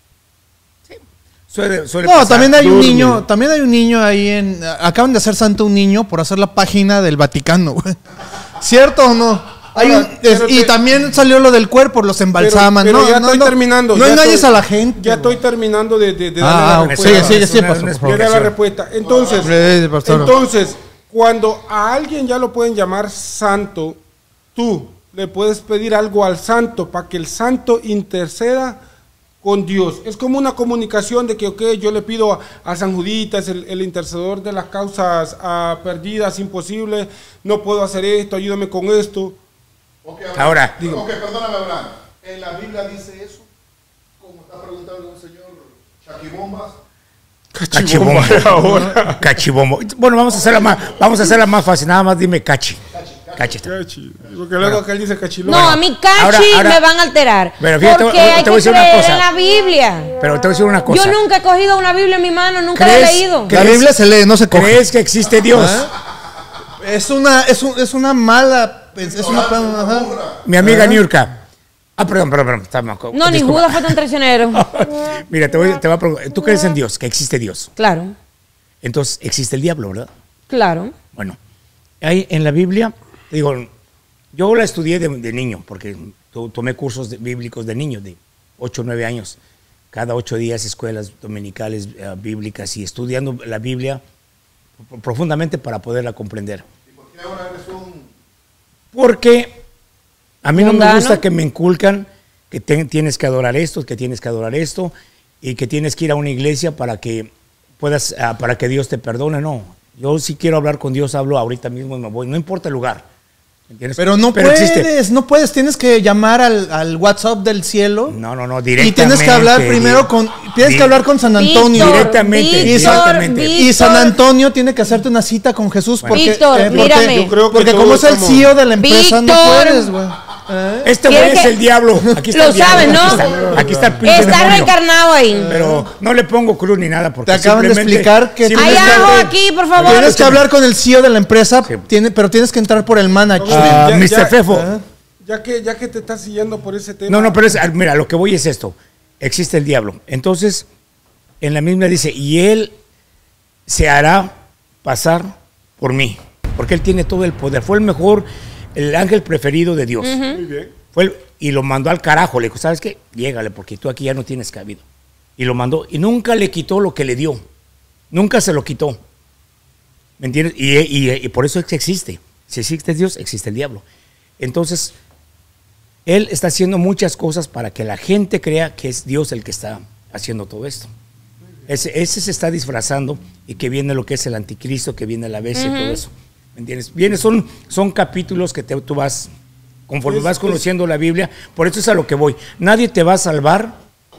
Suele- suele No, pasar. también hay un Dormido. niño, también hay un niño ahí en. Acaban de hacer santo un niño por hacer la página del Vaticano, güey. ¿Cierto o no? Hay Ahora, un- es- pero y te- también salió lo del cuerpo, los embalsaman. Pero, pero no, ya no, estoy no, terminando. No ya engañes estoy- a la gente. Ya estoy güey. terminando de, de, de Ah, darle la ok. respuesta. Sigue, sigue, Es sigue, una- pastor, una por favor. Quiere dar la explicación. respuesta. Entonces, Hombre, pastor. entonces, cuando a alguien ya lo pueden llamar santo, tú le puedes pedir algo al santo para que el santo interceda con Dios. Es como una comunicación de que, ok, yo le pido a, a San Juditas, el, el intercedor de las causas ah, perdidas, imposibles, no puedo hacer esto, ayúdame con esto. Ok, Abraham. Ahora. Ok, perdóname, Abraham. En la Biblia dice eso? Como está preguntando el señor Chaquibombas. Cachibombo. ahora. Cachibombo. Bueno, vamos a hacerla más, vamos a hacerla más fácil. Nada más dime cachi. Cachi. está. Cachi. Porque luego acá él dice cachilón. No, a mí cachi ahora- ahora- me van a alterar. Pero fíjate, porque te voy- hay te voy a que decir una creer cosa. en la Biblia. Pero te voy a decir una cosa. Yo nunca he cogido una Biblia en mi mano, nunca la he ¿Crees leído. que- La ¿Crees- Biblia se lee, no se coge. ¿Crees que existe Dios? ¿Ah? Es una, es, un- es una mala. Es una, ajá. Mi amiga ¿Ah? Niurka. Ah, perdón, perdón, perdón. Está mal. No, ni Disculpa. Judas fue tan traicionero. Mira, te voy, te voy a preguntar. ¿Tú crees en Dios? Que existe Dios. Claro, Entonces, existe el diablo, ¿verdad? claro. Bueno, hay en la Biblia, digo, yo la estudié de, de niño, porque to- tomé cursos de- bíblicos de niño, de ocho o nueve años. Cada ocho días, escuelas dominicales eh, bíblicas y estudiando la Biblia profundamente para poderla comprender. ¿Y por qué ahora eres un Porque a mí no me Mundano. gusta que me inculcan que te- tienes que adorar esto, que tienes que adorar esto y que tienes que ir a una iglesia para que puedas, ah, para que Dios te perdone. No, yo si quiero hablar con Dios hablo ahorita mismo y me voy, no importa el lugar. ¿Entiendes? Pero no puedes, existe. no puedes, tienes que llamar al, al WhatsApp del cielo. No, no, no, Y directamente. tienes que hablar primero con, tienes Di- que hablar con San Antonio. Víctor, Directamente, Víctor, directamente. Víctor. Y San Antonio tiene que hacerte una cita con Jesús porque, Víctor, porque, mírame. Yo creo que porque como todos es el somos- C E O de la empresa, no Víctor. puedes, güey. ¿Eh? Este ¿Quiere güey es que- el diablo. Aquí está Lo el diablo, sabes, ¿no? Aquí está, aquí está el pinche Está demonio. reencarnado ahí. Pero no le pongo cruz ni nada porque Te acaban de simplemente- explicar que Hay simplemente- algo aquí, por favor. Tienes que hablar con el C E O de la empresa, Sí. tiene, pero tienes que entrar por el management. Ah, Ya- mister ya- Fefo. ¿Eh? Ya que, ya que te estás siguiendo por ese tema. No, no, pero es, mira, lo que voy es esto. Existe el diablo. Entonces, en la misma dice, y él se hará pasar por mí, porque él tiene todo el poder. Fue el mejor, el ángel preferido de Dios. Muy bien. Fue el- y lo mandó al carajo. Le dijo, ¿sabes qué? Llégale, porque tú aquí ya no tienes cabida. Y lo mandó, y nunca le quitó lo que le dio. Nunca se lo quitó. ¿Me entiendes? Y, y- y por eso es que existe. Si existe Dios, existe el diablo. Entonces, él está haciendo muchas cosas para que la gente crea que es Dios el que está haciendo todo esto. Ese, ese se está disfrazando y que viene lo que es el anticristo, que viene la bestia y todo eso. ¿Me entiendes? Viene, son, son capítulos que te- tú vas, conforme Es- vas conociendo la Biblia, por eso es a lo que voy. Nadie te va a salvar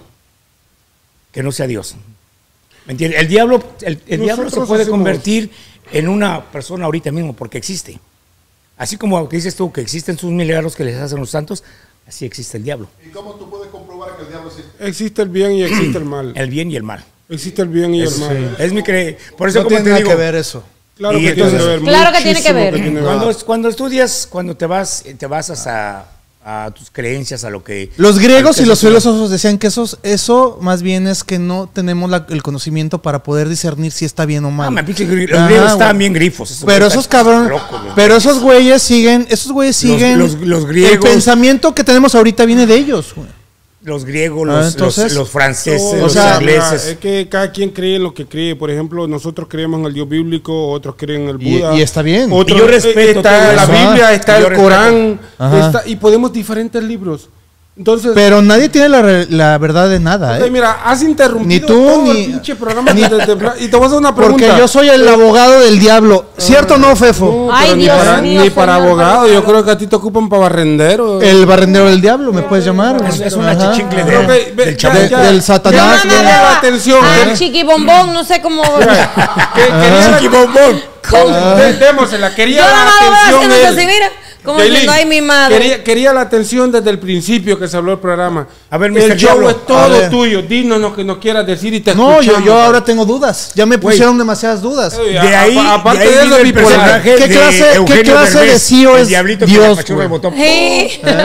que no sea Dios. ¿Me entiendes? El diablo, el, el diablo se Nosotros puede hacemos- convertir en una persona ahorita mismo porque existe. Así como dices tú que existen sus milagros que les hacen los santos, así existe el diablo, ¿Y cómo tú puedes comprobar que el diablo existe? Existe el bien y existe el mal. el bien y el mal. Existe el bien y el mal. Es mi cre... Por eso No como tiene te nada digo, que ver eso. Claro Y que tiene entonces- que ver. Claro que tiene que muchísimo ver. tiene que cuando, ver. cuando estudias, cuando te vas, te vas a, a tus creencias, a lo que Los griegos a lo y que los se- filósofos decían que eso, eso más bien es que no tenemos la- el conocimiento para poder discernir si está bien o mal. Ah, me pinche gri- los Ajá, griegos güey. estaban bien grifos. esos Pero güeyes esos están cabrones, locos, güey. pero esos güeyes siguen, esos güeyes siguen. los- los El griegos- pensamiento que tenemos ahorita viene de ellos, güey. Los griegos, Ah, los, entonces- los, los franceses, No, los o sea, mira, ingleses. es que cada quien cree en lo que cree. Por ejemplo, nosotros creemos en el Dios bíblico, otros creen en el Y- Buda. y está bien. Otros, Y yo respeto está todo la eso. Biblia, está Y yo el Corán, Ajá. está- y podemos diferentes libros. Entonces, Pero nadie tiene la, re- la verdad de nada, ok, ¿eh? mira, has interrumpido Ni tú, todo ni- el pinche programa ni- desde temprano. Y te voy a hacer una pregunta. Porque yo soy el abogado del diablo. ¿Cierto o no, Fefo? No, Ay, pero ni Dios para, mío, ni para señor, abogado. para Yo abogado. creo que a ti te ocupan para barrendero. El barrendero del diablo, ¿me puedes llamar? güey? Es, es una Ajá. chichincle de, Ok, ve- del ya- chamuco. ya- del Yo Satanás. nada güey. más veo a- atención, a ¿eh? Chiquibombón, no sé cómo. Mira, que- quería Chiqui bombón. la- de- démosela, quería Yo la nada más lo veo atención. haciéndose él. así, mira. Como Yailin, diciendo, ay, mi madre. Quería, quería la atención desde el principio que se habló el programa. A ver, el mister show Diablo. es A todo ver. tuyo. Dinos lo que nos quieras decir y te No, yo, escuchamos. yo ahora tengo dudas. Ya me pusieron demasiadas dudas. Ey, De a- ahí, a- aparte de ahí de vino eso, el bipolar. personaje ¿Qué de clase- qué Eugenio clase de Derbez, C E O el es diablito que Dios, le apachurra el güey? botón. Sí.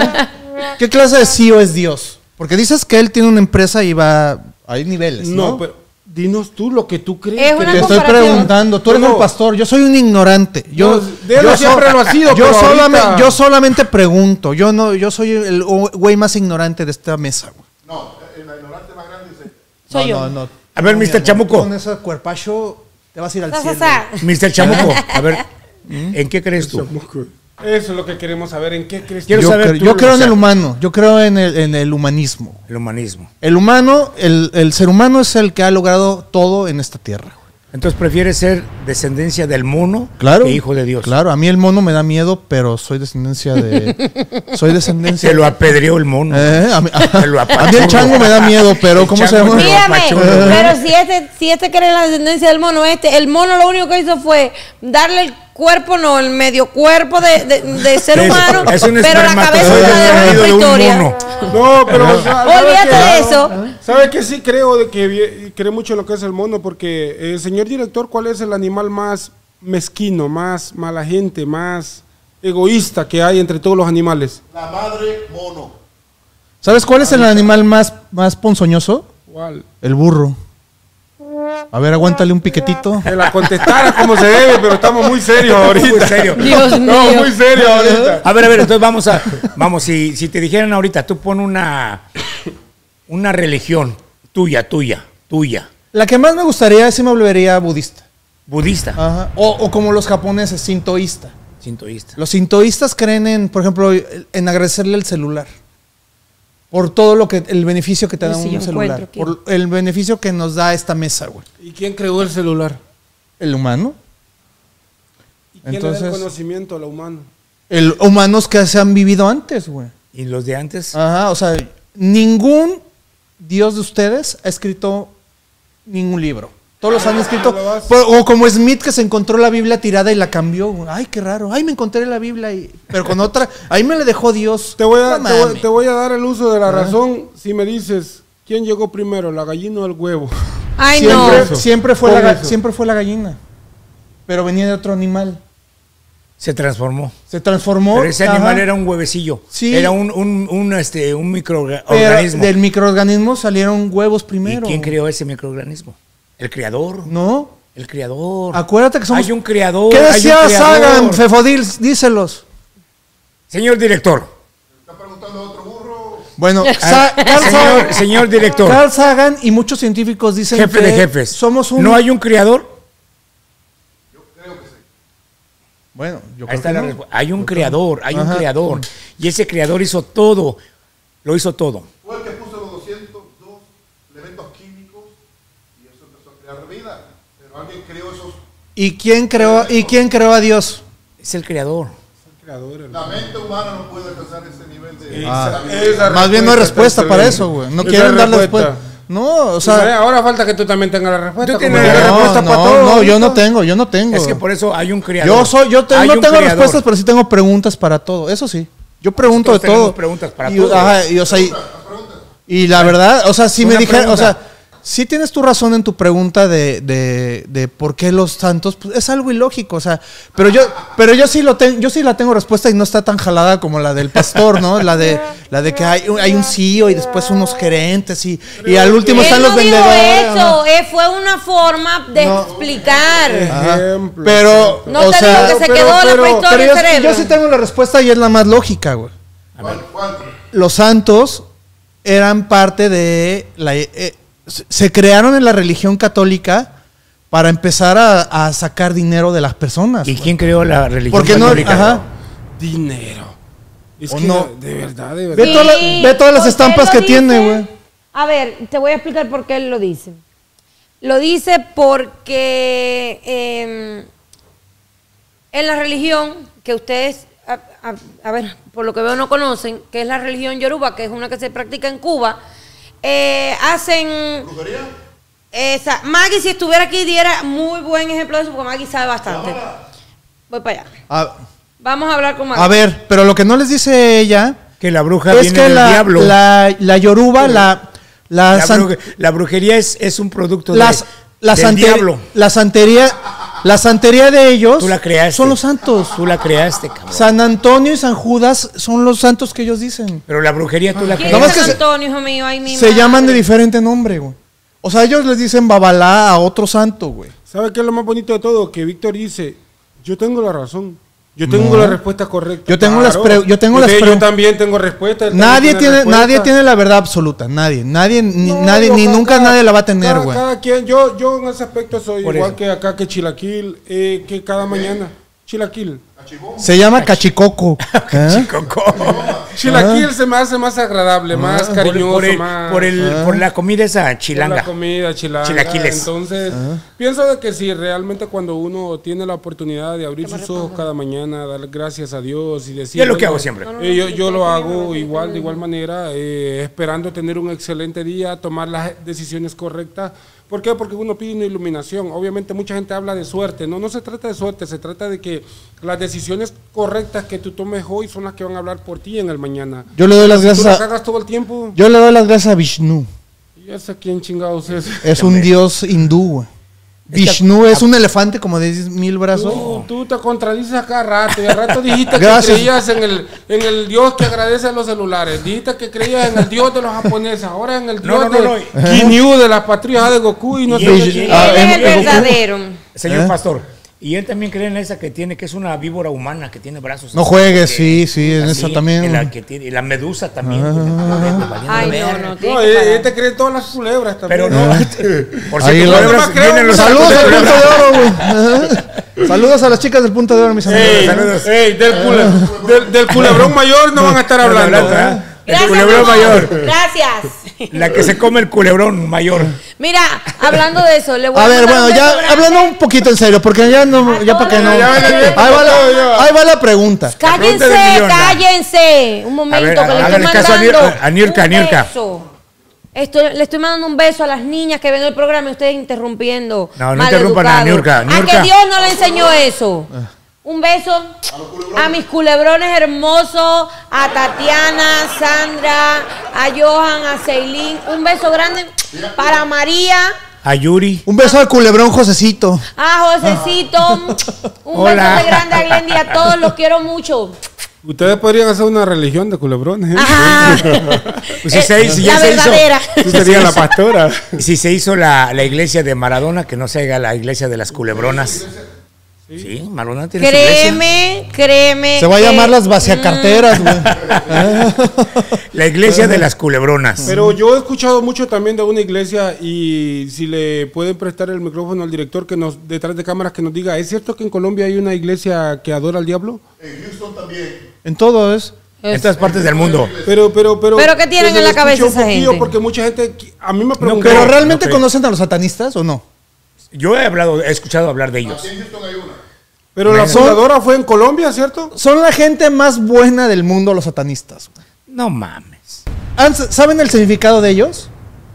¿Qué clase de C E O es Dios? Porque dices que él tiene una empresa y va. Hay niveles, ¿no? No, pero dinos tú lo que tú crees. Es que una Te te- estoy comparación. preguntando. Tú eres No, no. el pastor. Yo soy un ignorante. Yo, No, de él siempre lo ha sido, Yo, pero solamente, ahorita- yo solamente pregunto. Yo no, yo soy el güey más ignorante de esta mesa, güey. No, el ignorante más grande dice. Soy No, yo. no, no. A ver, No, mister mi amor, Chamuco. Con ese cuerpacho te vas a ir al Sa, sa, cielo. sa. mister Chamuco, a ver, ¿en qué crees tú? Eso es lo que queremos saber. ¿En qué crees Quiero Yo, saber cre- tú, yo creo o en sea, el humano. Yo creo en el, en el humanismo. El humanismo. El humano, el, el ser humano es el que ha logrado todo en esta tierra. güey. Entonces prefieres ser descendencia del mono Claro. que hijo de Dios. Claro, a mí el mono me da miedo, pero soy descendencia de. Soy descendencia. Se lo apedreó el mono. Eh, a, mí, Se lo a mí el apachurró. chango me da miedo, pero El ¿cómo se chango llama? te lo Dígame, apachurro. pero si este, si este cree en la descendencia del mono, este, el mono lo único que hizo fue darle el cuerpo, no, el medio cuerpo de, de, de ser Es- humano, es un pero la cabeza se la dejó en espermatozoide de un prehistoria. mono. No, pero ¿sabes Olvídate qué? de eso. ¿Sabe que sí creo de que vi- creo mucho en lo que es el mono? Porque, eh, señor director, ¿cuál es el animal más mezquino, más mala gente, más egoísta que hay entre todos los animales? La madre mono. ¿Sabes cuál es el animal más, más ponzoñoso? ¿Cuál? El burro. A ver, aguántale un piquetito. Que la contestara como se debe, pero estamos muy serios ahorita. Muy serio. Dios Estamos mío. muy serios ahorita. A ver, a ver, entonces vamos a, vamos, si, si te dijeran ahorita, tú pon una, una religión tuya, tuya, tuya, La que más me gustaría es si me volvería budista. budista, Ajá. O, o como los japoneses, sintoísta. sintoísta. Los sintoístas creen en, por ejemplo, en agradecerle el celular. Por todo lo que, el beneficio que te Uy, da sí, un yo celular. encuentro aquí. Por el beneficio que nos da esta mesa, güey. ¿Y quién creó el celular? El humano. ¿Y quién le da el Entonces- conocimiento a lo humano? El humanos que se han vivido antes, güey. ¿Y los de antes? Ajá, o sea, ningún Dios de ustedes ha escrito ningún libro. Todos los han escrito. lo vas- por- o como Smith que se encontró la Biblia tirada y la cambió. Güey. Ay, qué raro. Ay, me encontré la Biblia. Y, pero con otra. Ahí me la dejó Dios. Te voy, a, No te, voy, mames. te voy a dar el uso de la razón si me dices quién llegó primero, la gallina o el huevo. Ay, siempre, no. Eso. siempre, fue Pon la, ga- eso. siempre fue la gallina. Pero venía de otro animal. Se transformó. Se transformó. Pero ese ajá, animal era un huevecillo. Sí. Era un, un, un, este, un pero microorganismo. del microorganismo salieron huevos ¿Y primero. quién creó ese microorganismo? El creador. No. El creador. Acuérdate que somos. Hay un creador. ¿Qué hay un decía creador. Sagan, Fefodil? Díselos. Señor director. Está preguntando a otro burro. Bueno, Ah, Sa- Carl, señor, Sagan, señor director. Carl Sagan y muchos científicos dicen Jefe que de jefes. somos un. ¿No hay un creador? Bueno, yo Ahí creo está que la no. respuesta. Hay un creador, hay un Ajá. creador. Y ese creador hizo todo. Lo hizo todo. Fue el que puso los doscientos dos elementos químicos y eso empezó a crear vida. Pero alguien creó esos. ¿Y quién creó y quién creó a Dios? Es el creador. Creador, el- La mente humana no puede alcanzar ese nivel de. Esa- de esa Más bien no hay respuesta está para excelente. eso, güey. No Esa quieren dar la respuesta. respuesta. No, o O sea, sea, ahora falta que tú también tengas la respuesta. Tú como tienes la la no, respuesta no, para todo. no, yo no tengo, yo no tengo. Es que por eso hay un creador. Yo soy, yo te- Hay no un tengo creador. respuestas, pero sí tengo preguntas para todo. Eso sí. Yo pregunto Nosotros de todo. tenemos preguntas para y, todo. ajá, y, o sea, y, y la verdad, o sea, si me Una dijeran, o pregunta. sea, sí tienes tu razón en tu pregunta de, de, de por qué los santos, pues es algo ilógico, o sea, pero yo, pero yo sí lo tengo, yo sí la tengo respuesta y no está tan jalada como la del pastor, ¿no? La de, la de que hay, un- hay un C E O y después unos gerentes y, y al último Él están no los dijo vendedores. eso, ajá. eh, fue una forma de No. explicar. Ajá. Ejemplo. Pero, No o te sea, digo que se pero- quedó la pero- prehistoria pero en yo, el cerebro. yo sí tengo la respuesta y es la más lógica, güey. ¿Cuál? ¿Cuál? Los santos eran parte de la... eh, se se crearon en la religión católica para empezar a, a sacar dinero de las personas. ¿Y güey. quién creó la religión Porque no, católica? ajá. Dinero. Es ¿O que no? de verdad, de Ve, verdad. toda la- ve todas las porque estampas él que lo tiene, dice- güey. A ver, te voy a explicar por qué él lo dice. Lo dice porque eh, en la religión que ustedes, a, a- a ver, por lo que veo no conocen, que es la religión yoruba, que es una que se practica en Cuba, eh, hacen... ¿Brujería? Esa. Maggie, si estuviera aquí, diera muy buen ejemplo de eso, porque Maggie sabe bastante. Voy para allá. A, Vamos a hablar con Maggie. a ver, pero lo que no les dice ella Que la bruja es viene que del la, diablo. la, la yoruba, la... La, La, san- bruj- la brujería es, es un producto de- las, la, del santería, diablo. la santería la santería de ellos Tú la creaste. son los santos. Tú la creaste, cabrón. San Antonio y San Judas son los santos que ellos dicen. Pero la brujería tú la ¿Quién Nada más creaste. es que San se- Antonio, hijo mío? Ay, mi Se madre. llaman de diferente nombre, güey. O sea, ellos les dicen babalá a otro santo, güey. ¿Sabe qué es lo más bonito de todo? Que Víctor dice, yo tengo la razón. Yo tengo No. la respuesta correcta. Yo tengo las pre- yo tengo las Usted- pre- Yo también tengo respuesta. él también Nadie tiene, respuesta. nadie tiene la verdad absoluta, nadie, nadie, ni, No, nadie, yo ni cada- nunca cada- nadie la va a tener, cada- güey. Cada quien, yo, yo en ese aspecto soy Por igual eso. que acá que Chilaquil, eh, que cada mañana. Chilaquil. Se llama cachicoco. ¿Eh? Chilaquil se me hace más agradable, más Por, cariñoso, por el- más... por el- por la comida esa chilanga. Por la comida chilanga. Chilaquiles. Entonces, pienso de que si realmente cuando uno tiene la oportunidad de abrir sus ojos cada mañana, dar gracias a Dios y decir... Yo es lo que bueno, hago siempre. eh, yo, yo lo hago igual, de igual manera, eh, esperando tener un excelente día, tomar las decisiones correctas. ¿Por qué? Porque uno pide una iluminación. Obviamente mucha gente habla de suerte. No, no se trata de suerte, se trata de que las decisiones correctas que tú tomes hoy son las que van a hablar por ti en el mañana. Yo le doy las Si tú gracias la a, cagas todo el tiempo, yo le doy las gracias a Vishnu. ya sé quién chingados es. Es un dios hindú, güey. Vishnu es un elefante como de diez mil brazos. Tú, tú te contradices a cada rato y al rato dijiste que Gracias. creías en el, en el Dios que agradece a los celulares, dijiste que creías en el Dios de los japoneses, ahora en el No, Dios no, no, de Ginyu, de la patria de Goku y no Y sé él- qué y- chingados. Ah, Él es en- el en Goku. verdadero. Señor ¿Eh? pastor. Y él también cree en esa que tiene, que es una víbora humana, que tiene brazos. No así, juegues, que- sí, sí, en así, eso también. Y la, que tiene, y la medusa también. pues, Ay, valiendo no, verga. no, tiene No, que eh, parar. él te cree en todas las culebras también. Pero no. Por Ahí cierto, lo- culebras, Yo no me creo, vienen los Saludos tacos al de punto culebra. de oro, güey. Ajá. Saludos a las chicas del punto de oro, mis amigos. Ey, Saludos. ey, del, cule- del, del culebrón mayor no van a estar hablando. ¿eh? El Gracias, culebrón mi amor. mayor. Gracias. La que se come el culebrón mayor. Mira, hablando de eso, le voy a A ver, mandar bueno, un beso ya grande. hablando un poquito en serio, porque ya no, ya para que no. Ya, ya, ya, ya, Ahí va ya. la, ahí va la pregunta. Cállense, pregunta del millón, ¿no? cállense. Un momento, A ver, que le estoy hágale caso a Nir- mandando a Nirka, un Nirka. beso. Estoy, le estoy mandando un beso a las niñas que ven el programa y ustedes interrumpiendo. No, no interrumpan a maleducados. Nirka, A Nirka. que Dios no le enseñó eso. Un beso a mis culebrones hermosos, a Tatiana, Sandra, a Johan, a Ceilín. Un beso grande para María, A Yuri. Un beso al culebrón Josecito. a Josecito. Un Hola. beso de grande a Glendy, a todos los quiero mucho. Ustedes podrían hacer una religión de culebrones. ¿eh? Ajá. Pues si Eh, se- si ya la se hizo- verdadera. Tú serías la pastora. Si se hizo la, la iglesia de Maradona, que no se haga la iglesia de las culebronas. Sí, Maradona tiene su iglesia. Créeme, créeme. Se va a que- llamar las vaciacarteras, güey. La iglesia de las culebronas. Pero yo he escuchado mucho también de una iglesia y si le pueden prestar el micrófono al director que nos detrás de cámaras que nos diga, ¿es cierto que en Colombia hay una iglesia que adora al diablo? En Houston también. En todo es. En todas partes del mundo. Pero, pero, pero. ¿Pero qué tienen que se en la le cabeza escuche un esa poquillo gente? Porque mucha gente, a mí me preguntó. Pero creo, ¿realmente no creo. conocen a los satanistas o no? Yo he hablado, he escuchado hablar de ellos. Aquí en Houston hay una. Pero la Son- fundadora fue en Colombia, ¿cierto? Son la gente más buena del mundo, los satanistas. güey. No mames. ¿Han- ¿Saben el significado de ellos?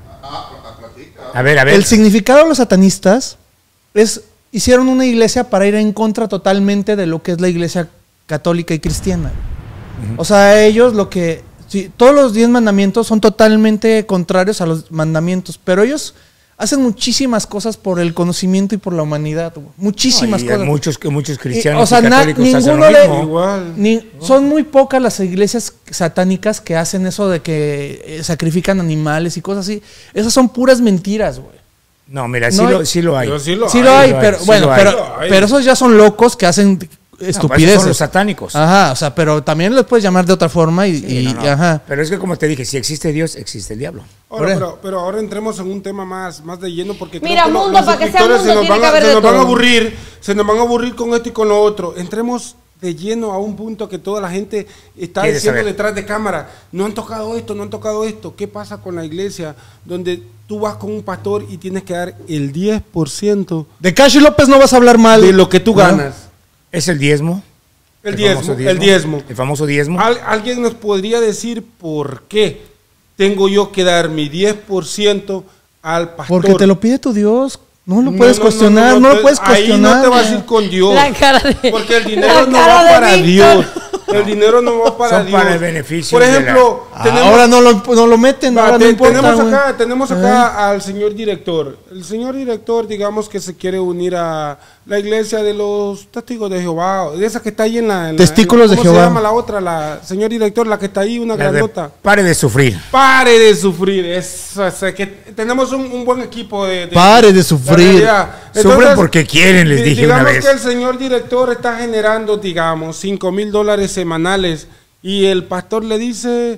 A ver, a ver. El significado de los satanistas es, hicieron una iglesia para ir en contra totalmente de lo que es la iglesia católica y cristiana. O sea, ellos lo que, sí, todos los diez mandamientos son totalmente contrarios a los mandamientos, pero ellos hacen muchísimas cosas por el conocimiento y por la humanidad, güey. Muchísimas Y cosas. muchos, muchos Y, cristianos o sea, y na- católicos hacen ninguno lo de, mismo. Igual. ni- son muy pocas las iglesias satánicas que hacen eso de que eh, sacrifican animales y cosas así. Esas son puras mentiras, güey. No, mira, sí, No hay- lo, sí lo hay. Pero sí lo Sí hay. lo hay, lo hay, pero sí bueno, lo hay. pero, Lo hay. pero esos ya son locos que hacen No, pues esos estupideces. son los satánicos. Ajá, o sea, pero también los puedes llamar de otra forma y, Sí, y- no, no. ajá. Pero es que como te dije, si existe Dios, existe el diablo. Ahora, Por pero, pero ahora entremos en un tema más, más de lleno porque Mira, creo que lo- mundo, los para que sea suscriptores mundo, se nos, tiene van, que a, haber se de nos van a todo. aburrir, se nos van a aburrir con esto y con lo otro. Entremos de lleno a un punto que toda la gente está Quiere diciendo saber. detrás de cámara. No han tocado esto, no han tocado esto. ¿Qué pasa con la iglesia donde tú vas con un pastor y tienes que dar el diez por ciento De Cash López no vas a hablar mal. de lo que tú ¿no? ganas? Es el diezmo. El famoso diezmo, el diezmo. El famoso diezmo. Al- ¿Alguien nos podría decir por qué tengo yo que dar mi diez por ciento al pastor? Porque te lo pide tu Dios. No lo No, puedes no, cuestionar, no, no, no, lo puedes ahí cuestionar. no te vas a ir con Dios. La cara de- Porque el dinero la no cara va de para Víctor. Dios. El dinero no va para Son Dios. para el beneficio Por de la- ejemplo, Ah, tenemos, ahora no lo, no lo meten, va, ahora te- no importa. tenemos güey. acá, tenemos acá al señor director. El señor director, digamos que se quiere unir a la iglesia de los testigos de Jehová, de esa que está ahí en la... en la- Testículos de ¿cómo Jehová. se llama la otra? La señor director, la que está ahí, una La de grandota. pare de sufrir. Pare de sufrir. Es, o sea, que tenemos un, un buen equipo de... de- Pare de la sufrir. realidad. Sufren porque quieren, les di- dije una digamos vez. que el señor director está generando, digamos, cinco mil dólares semanales y el pastor le dice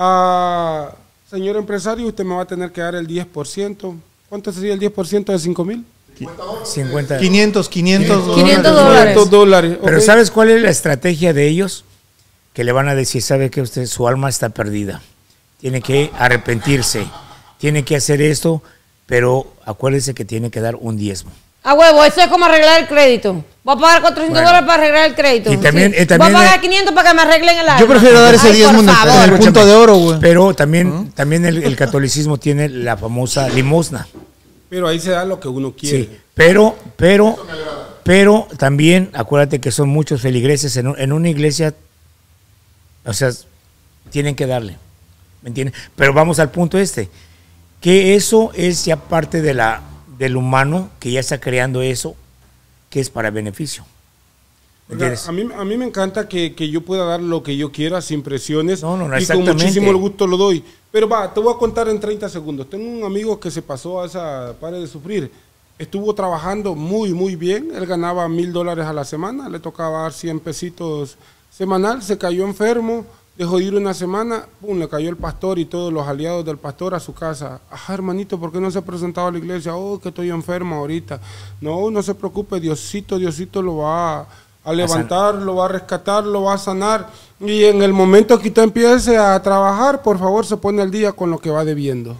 a señor empresario, usted me va a tener que dar el diez por ciento. ¿Cuánto sería el diez por ciento de cinco mil? cincuenta. quinientos, quinientos quinientos dólares. dólares. dólares. Pero ok. ¿sabes cuál es la estrategia de ellos? Que le van a decir, sabe que usted, su alma está perdida. Tiene que arrepentirse. Tiene que hacer esto, pero acuérdese que tiene que dar un diezmo. A huevo, eso es como arreglar el crédito. Voy a pagar cuatrocientos Bueno. dólares para arreglar el crédito. Y también- Sí. y también Voy a pagar le- quinientos para que me arreglen el alma. Yo prefiero dar ese Ay, diezmo por en el, favor. en el punto de oro, güey. Pero también, también el, el catolicismo tiene la famosa limosna. Pero ahí se da lo que uno quiere. Sí, pero, pero, pero también acuérdate que son muchos feligreses en, un- en una iglesia, o sea, tienen que darle, ¿me entiendes? Pero vamos al punto este, que eso es ya parte de la, del humano que ya está creando eso, que es para beneficio. ¿Me O sea, entiendes? a, mí, a mí me encanta que, que yo pueda dar lo que yo quiera sin presiones No, no, no, y con exactamente. muchísimo gusto lo doy. Pero va, te voy a contar en treinta segundos. Tengo un amigo que se pasó a esa pare de sufrir. Estuvo trabajando muy, muy bien. Él ganaba mil dólares a la semana. Le tocaba dar cien pesitos semanal. Se cayó enfermo. Dejó de ir una semana. Pum, le cayó el pastor y todos los aliados del pastor a su casa. Ajá, hermanito, ¿por qué no se ha presentado a la iglesia? Oh, que estoy enfermo ahorita. No, no se preocupe. Diosito, Diosito lo va a... a levantar, lo va a rescatar, lo va a sanar. Y en el momento que usted empiece a trabajar, por favor, se pone al día con lo que va debiendo.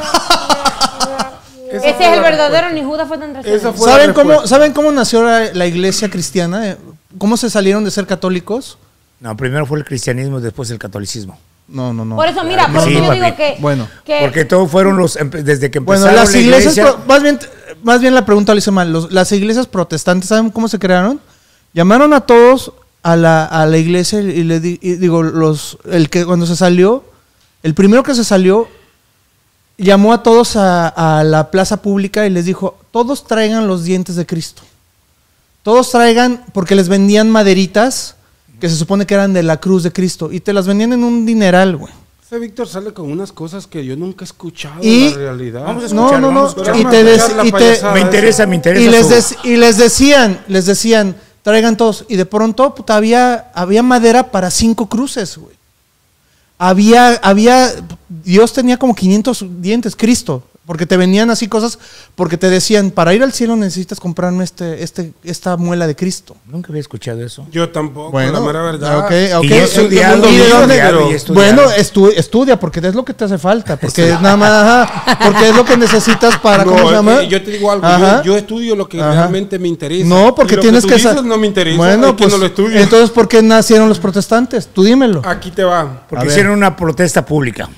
Esa Ese fue es el la verdadero, ni Judas fue tan Esa traicionero. fue la ¿Saben cómo, respuesta. ¿Saben cómo nació la, la iglesia cristiana? Eh, ¿Cómo se salieron de ser católicos? No, primero fue el cristianismo, después el catolicismo. No, no, no. Por eso, mira, por Sí, eso yo papi. digo que... Bueno, que Porque todos fueron los, empe- desde que Bueno, empezaron las la iglesias, iglesia, pro- más bien, más bien la pregunta lo hice mal. Los- las iglesias protestantes, ¿saben cómo se crearon? Llamaron a todos a la, a la iglesia y le di- y digo, los, el que cuando se salió, el primero que se salió, llamó a todos a, a la plaza pública y les dijo, todos traigan los dientes de Cristo. Todos traigan, porque les vendían maderitas que se supone que eran de la cruz de Cristo y te las vendían en un dineral, güey. Ese Víctor sale con unas cosas que yo nunca he escuchado Y- en la realidad. Vamos a No, escucharlo, no, no. vamos a escucharlo. Y te, des- La y te- payasada me esa. interesa, me interesa. y les, su- dec- y les decían, les decían, traigan todos. Y de pronto, puta, había, había madera para cinco cruces, güey. Había, había, Dios tenía como quinientos dientes, Cristo. Porque te vendían así cosas, porque te decían, para ir al cielo necesitas comprarme este, este, esta muela de Cristo. Nunca había escuchado eso. Yo tampoco, la mera verdad. ok, ok. Y he estudiado, ¿Y de y he dónde? estudiado, y he estudiado. Bueno, estu- estudia, porque es lo que te hace falta. Porque es nada más, ajá, porque es lo que necesitas para, No, ¿cómo se es llama? que yo te digo algo, Ajá. yo, yo estudio lo que Ajá. realmente me interesa. No, porque Y lo tienes que, que tú dices sa- no me interesa, Bueno, hay que pues no lo estudio. entonces ¿por qué nacieron los protestantes? Tú dímelo. Aquí te va. Porque A ver. hicieron una protesta pública.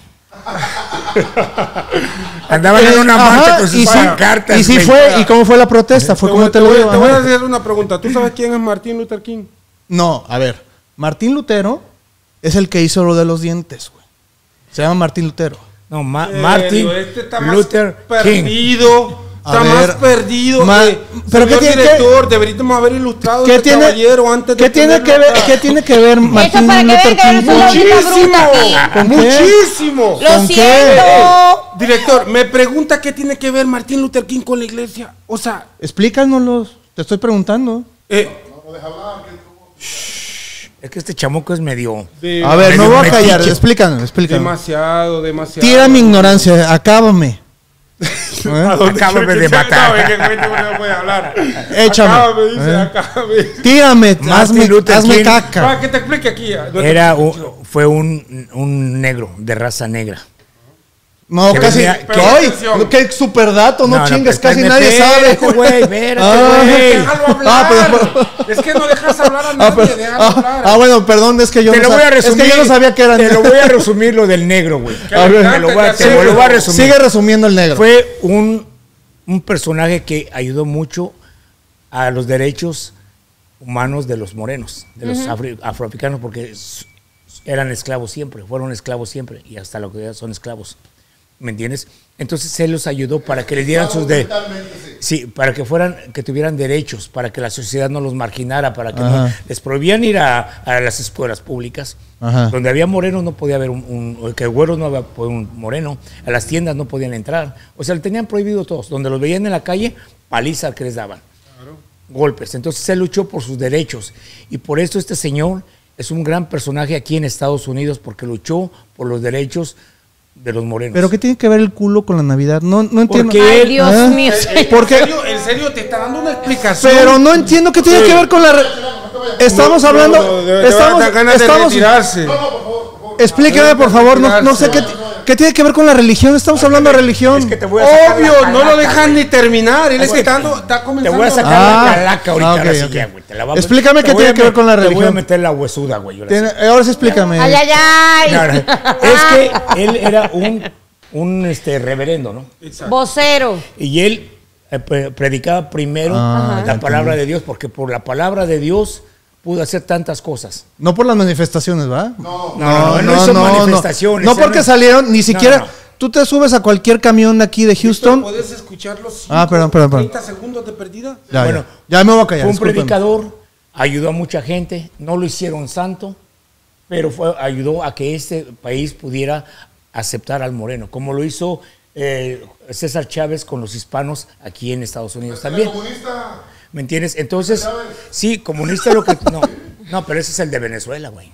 Andaban Eh, en una ajá, marcha con sus y sí, pancartas. y sí güey. fue, ¿y cómo fue la protesta? Fue Te como voy- te lo voy- digo. Te voy a ajá. hacer una pregunta. ¿Tú sabes quién es Martin Luther King? No, a ver, Martín Lutero es el que hizo lo de los dientes, güey. Se llama Martín Lutero. No, Ma- Eh, Martin digo, este está más Luther King. perdido. A Está ver, más perdido. ma- que- pero ¿qué señor tiene- director, deberíamos haber ilustrado ¿Qué este tiene, caballero antes de ¿qué tiene que ponerlo ver, acá. qué tiene que ver Martín para que Luther vean que yo King? no soy la única Muchísimo, bruta aquí. ¿Con qué? muchísimo. Lo ¿Con qué? siento. Director, me pregunta qué tiene que ver Martin Luther King con la iglesia. O sea, Explícanoslos, te estoy preguntando. eh, Es que este chamuco es medio. de- A ver, medio no voy a callar, metiche. explícanos, explícanos. demasiado, demasiado. Tira mi ignorancia, acábame. ¿Eh? Acábame de matar. No, es que cuente, no puede hablar. Échame. Acábame, dice, ¿Eh? acábame. Tírame, Martin hazme, Luther hazme King. caca. Para que te explique aquí. ah, no te- Era un- fue un, un negro de raza negra. No, Que casi. venía- que- que- ¡Ay! atención. ¡Qué super dato! No, No, no, chingas, pero casi espérate, nadie sabe. espérate, güey, espérate, Ah, güey. Déjalo hablar. Ah, pero- Es que no dejas hablar a Ah, nadie, pero- déjalo ah, hablar. ah, bueno, perdón, es que yo Te no lo voy sab- a resumir. Es que yo no sabía que eran. Te lo voy a resumir lo del negro, güey. Que A le ver. encanta Te lo voy a- que te hace- lo voy a resumir. Sigue resumiendo el negro. Fue un, un personaje que ayudó mucho a los derechos humanos de los morenos, de los afri- afroafricanos, porque s- eran esclavos siempre, fueron esclavos siempre y hasta lo que ya son esclavos. ¿Me entiendes? Entonces él los ayudó para que les dieran sus de, sí, para que fueran, que tuvieran derechos, para que la sociedad no los marginara, para que no, Ajá. les prohibían ir a, a las escuelas públicas. Ajá. Donde había morenos no podía haber un, un que güeros no había un moreno, a las tiendas no podían entrar. O sea, le tenían prohibido todos. Donde los veían en la calle, paliza que les daban. Golpes. Entonces él luchó por sus derechos. Y por esto este señor es un gran personaje aquí en Estados Unidos porque luchó por los derechos de los morenos. ¿Pero qué tiene que ver el culo con la Navidad? No, no entiendo. Porque Ay, él- Dios ¿Ah? mío. ¿Por qué? ¿En serio, en serio te está dando una explicación? Pero no entiendo qué tiene que ver con la... re- Estamos No, hablando... no, de- de- estamos, da ganas de estamos, retirarse. explíqueme, por favor, no, no sé qué, qué tiene que ver con la religión. Estamos hablando de religión. Es que te voy a sacar Obvio, la no lo calaca, dejan güey. ni terminar. Él Es que está, dando, está Te comenzando. voy a sacar Ah, la calaca ahorita. ah, ok, ahora sí ok. ya, güey, te la voy a- Explícame te qué voy tiene a que ver met- con la Te voy a religión. meter la huesuda, güey. ahora sí. Tiene- ahora sí explícame. Ay, ay, ay. No, no, es que él era un, un este, reverendo, ¿no? Exacto. Vocero. Y él eh, pre- predicaba primero Ah, la ya palabra de Dios, porque por la palabra de Dios pudo hacer tantas cosas. No por las manifestaciones, ¿va? No, no, no hizo manifestaciones. No o sea, porque no- salieron, ni siquiera... No, no. Tú te subes a cualquier camión de aquí de Houston. ¿Puedes escuchar los Ah, perdón, perdón, perdón. treinta segundos de perdida? Ya, Bueno, ya. Ya me voy a callar. Fue un discúlpenme. predicador, ayudó a mucha gente, no lo hicieron santo, pero fue, ayudó a que este país pudiera aceptar al moreno, como lo hizo eh, César Chávez con los hispanos aquí en Estados Unidos también. Comunista. ¿Me entiendes? Entonces, sí, comunista lo que... No, no, pero ese es el de Venezuela, güey.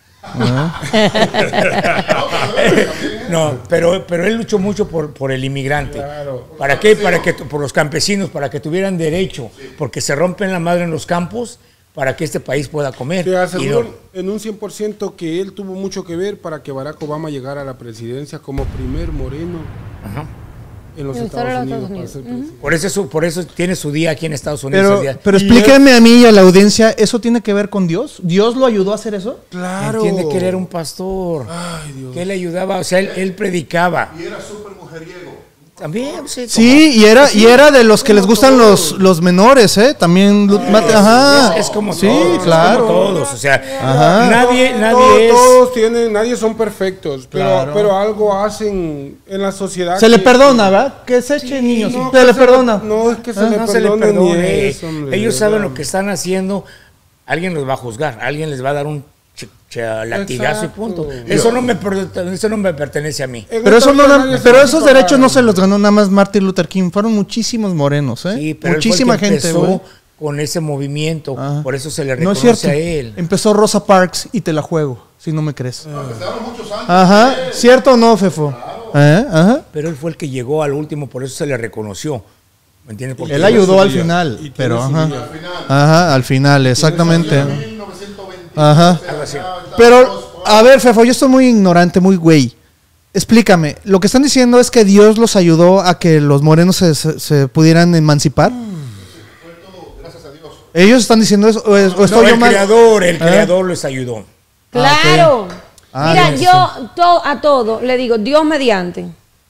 No, pero, pero él luchó mucho por, por el inmigrante. ¿Para qué? Para que, por los campesinos, para que tuvieran derecho, porque se rompen la madre en los campos para que este país pueda comer. Te Y aseguro no- en un cien por ciento que él tuvo mucho que ver para que Barack Obama llegara a la presidencia como primer moreno Ajá. en los En la historia Estados de los Unidos. para Estados ser Unidos. presidente. Por eso, su- por eso tiene su día aquí en Estados Unidos. Pero, el día- pero Y explíquenme a mí y a la audiencia, ¿eso tiene que ver con Dios? ¿Dios lo ayudó a hacer eso? Claro. Entiende que él era un pastor. Ay, Dios. Que él ayudaba, o sea, él, él predicaba. Y era súper mujeriego. También, sí. Sí, y era, y era de los que les gustan los, los menores, ¿eh? También, lu- mate- ajá. Es, es como sí, todos, claro. es como todos, o sea, Ajá. nadie, nadie Todos, es... todos tienen, nadie son perfectos, pero, Claro. pero algo hacen en la sociedad. Se le que- perdona, ¿verdad? Que se eche niños, No, se que le se perdona. No, es que se Ah, le no se le perdone ni perdone. eso, hombre, Ellos de saben verdad. lo que están haciendo. Alguien los va a juzgar, alguien les va a dar un ch- ch- latigazo y Exacto. punto. Eso no, me, per- eso no me pertenece a mí. En Pero, esta eso no, vida na- nadie se pero ocupa esos para- derechos no se los ganó nada más Martin Luther King, fueron muchísimos morenos, ¿eh? Sí, pero él fue el Muchísima que gente, empezó güey. con ese movimiento, Ah. por eso se le No es reconoce cierto. a él. Empezó Rosa Parks y te la juego, si no me crees. Empezaron muchos años. Ajá, ¿cierto o no, Fefo? ¿Eh? Ajá. Pero él fue el que llegó al último, por eso se le reconoció. ¿Me entiendes? Porque Él tiene ayudó su al día. final, Y pero tiene su ajá. día. Al final. Ajá, al final, exactamente. mil novecientos veinte. Ajá. Algo así. Pero, a ver, Fefo, yo estoy muy ignorante, muy güey. Explícame, lo que están diciendo es que Dios los ayudó a que los morenos se, se- se pudieran emancipar. Gracias a Dios. Ellos están diciendo eso, o, es- o No, estoy yo el mal. creador, el ¿Eh? creador les ayudó. Claro. Ah, Mira, bien, yo to- a todo le digo, Dios mediante.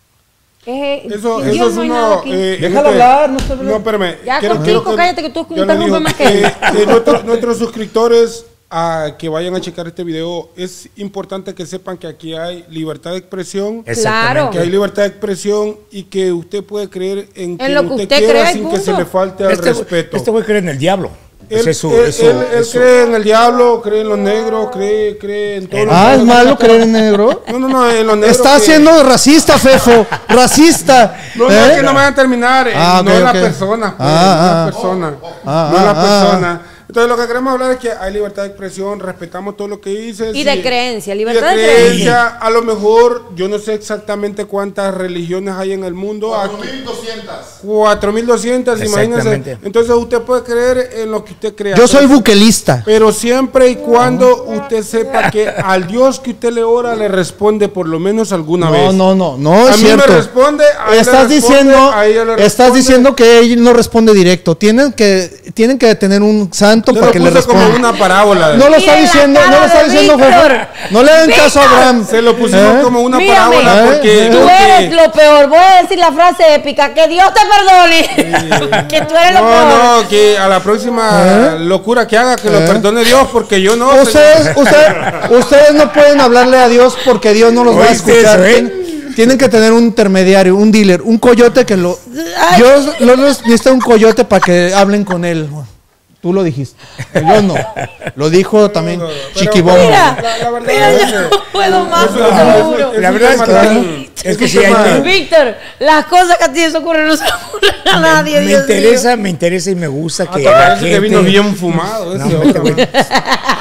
Es- Eso, sin eso Dios es no hay nada uno. aquí. eh, Déjalo este- hablar, no está hablando. No, espérame. Ya, quiero- contigo, quiero que- cállate, que tú ya lo interrumpes dijo. más que él. Eh, eh, nuestros, nuestros suscriptores ah, que vayan a checar este video, es importante que sepan que aquí hay libertad de expresión. Claro. Que hay libertad de expresión y que usted puede creer en, quien lo que usted, usted quiera crea y sin que se punto. le falte al Este, respeto. este güey cree en el diablo. Él, Ese es su- él- es su- él- él es su- cree en el diablo, cree en los negros, cree, cree en todo. lo Ah, que- es malo creer en negro. No, no, no, en los negros. Está que- siendo racista, Fefo. Racista. No, no, ¿Eh? es que no me van a terminar. eh, Ah, no ok, es la ok. persona, pues, Ah, no es ah, la ah. persona. Ah, no es la ah, persona. Entonces, lo que queremos hablar es que hay libertad de expresión, respetamos todo lo que dices. Y de creencia, libertad y de de creencia. creencia. A lo mejor, yo no sé exactamente cuántas religiones hay en el mundo. cuatro Aquí, mil doscientos. cuatro mil doscientos, imagínense. Exactamente. Entonces, usted puede creer en lo que usted crea. Yo soy Pero- buquelista. Pero siempre y cuando usted sepa que al Dios que usted le ora le responde por lo menos alguna No, vez. no, no, no A es mí me cierto. responde, a él le estás responde, diciendo, a ella le estás responde. diciendo que él no responde directo. Tienen que, tienen que tener un santo Yo para lo que le puse responda. como una parábola. No lo está Mira la diciendo, no cara lo está de diciendo, Víctor. Fefo. No le den caso a Víctor. Abraham. Se lo pusimos ¿Eh? como una Mírame. parábola ¿Eh? porque... ¿Eh? Tú porque- eres lo peor. Voy a decir la frase épica. Que Dios te perdone. Que tú eres lo peor. No, no, que a la próxima ¿Eh? locura que haga, que lo ¿Eh? perdone Dios, porque yo no. Ustedes, usted- ustedes no pueden hablarle a Dios porque Dios no los va a ¿Oíste escuchar. eso, eh? Tienen, tienen que tener un intermediario, un dealer, un coyote que lo. Dios no necesita un coyote para que hablen con él. Tú lo dijiste. Yo no. Lo dijo también no, no, pero- Chiquibombo. Mira, La- la verdad mira, es yo no que- puedo más, Eso- te lo eso- juro. eso- La verdad es un que, tema tan- es que un sí hay tema- que- Víctor, las cosas que a ti se ocurren no se ocurren a nadie. me Dios interesa, me interesa y me gusta que Hasta la parece que gente- vino bien fumado. No, ese vete, otro, güey. man.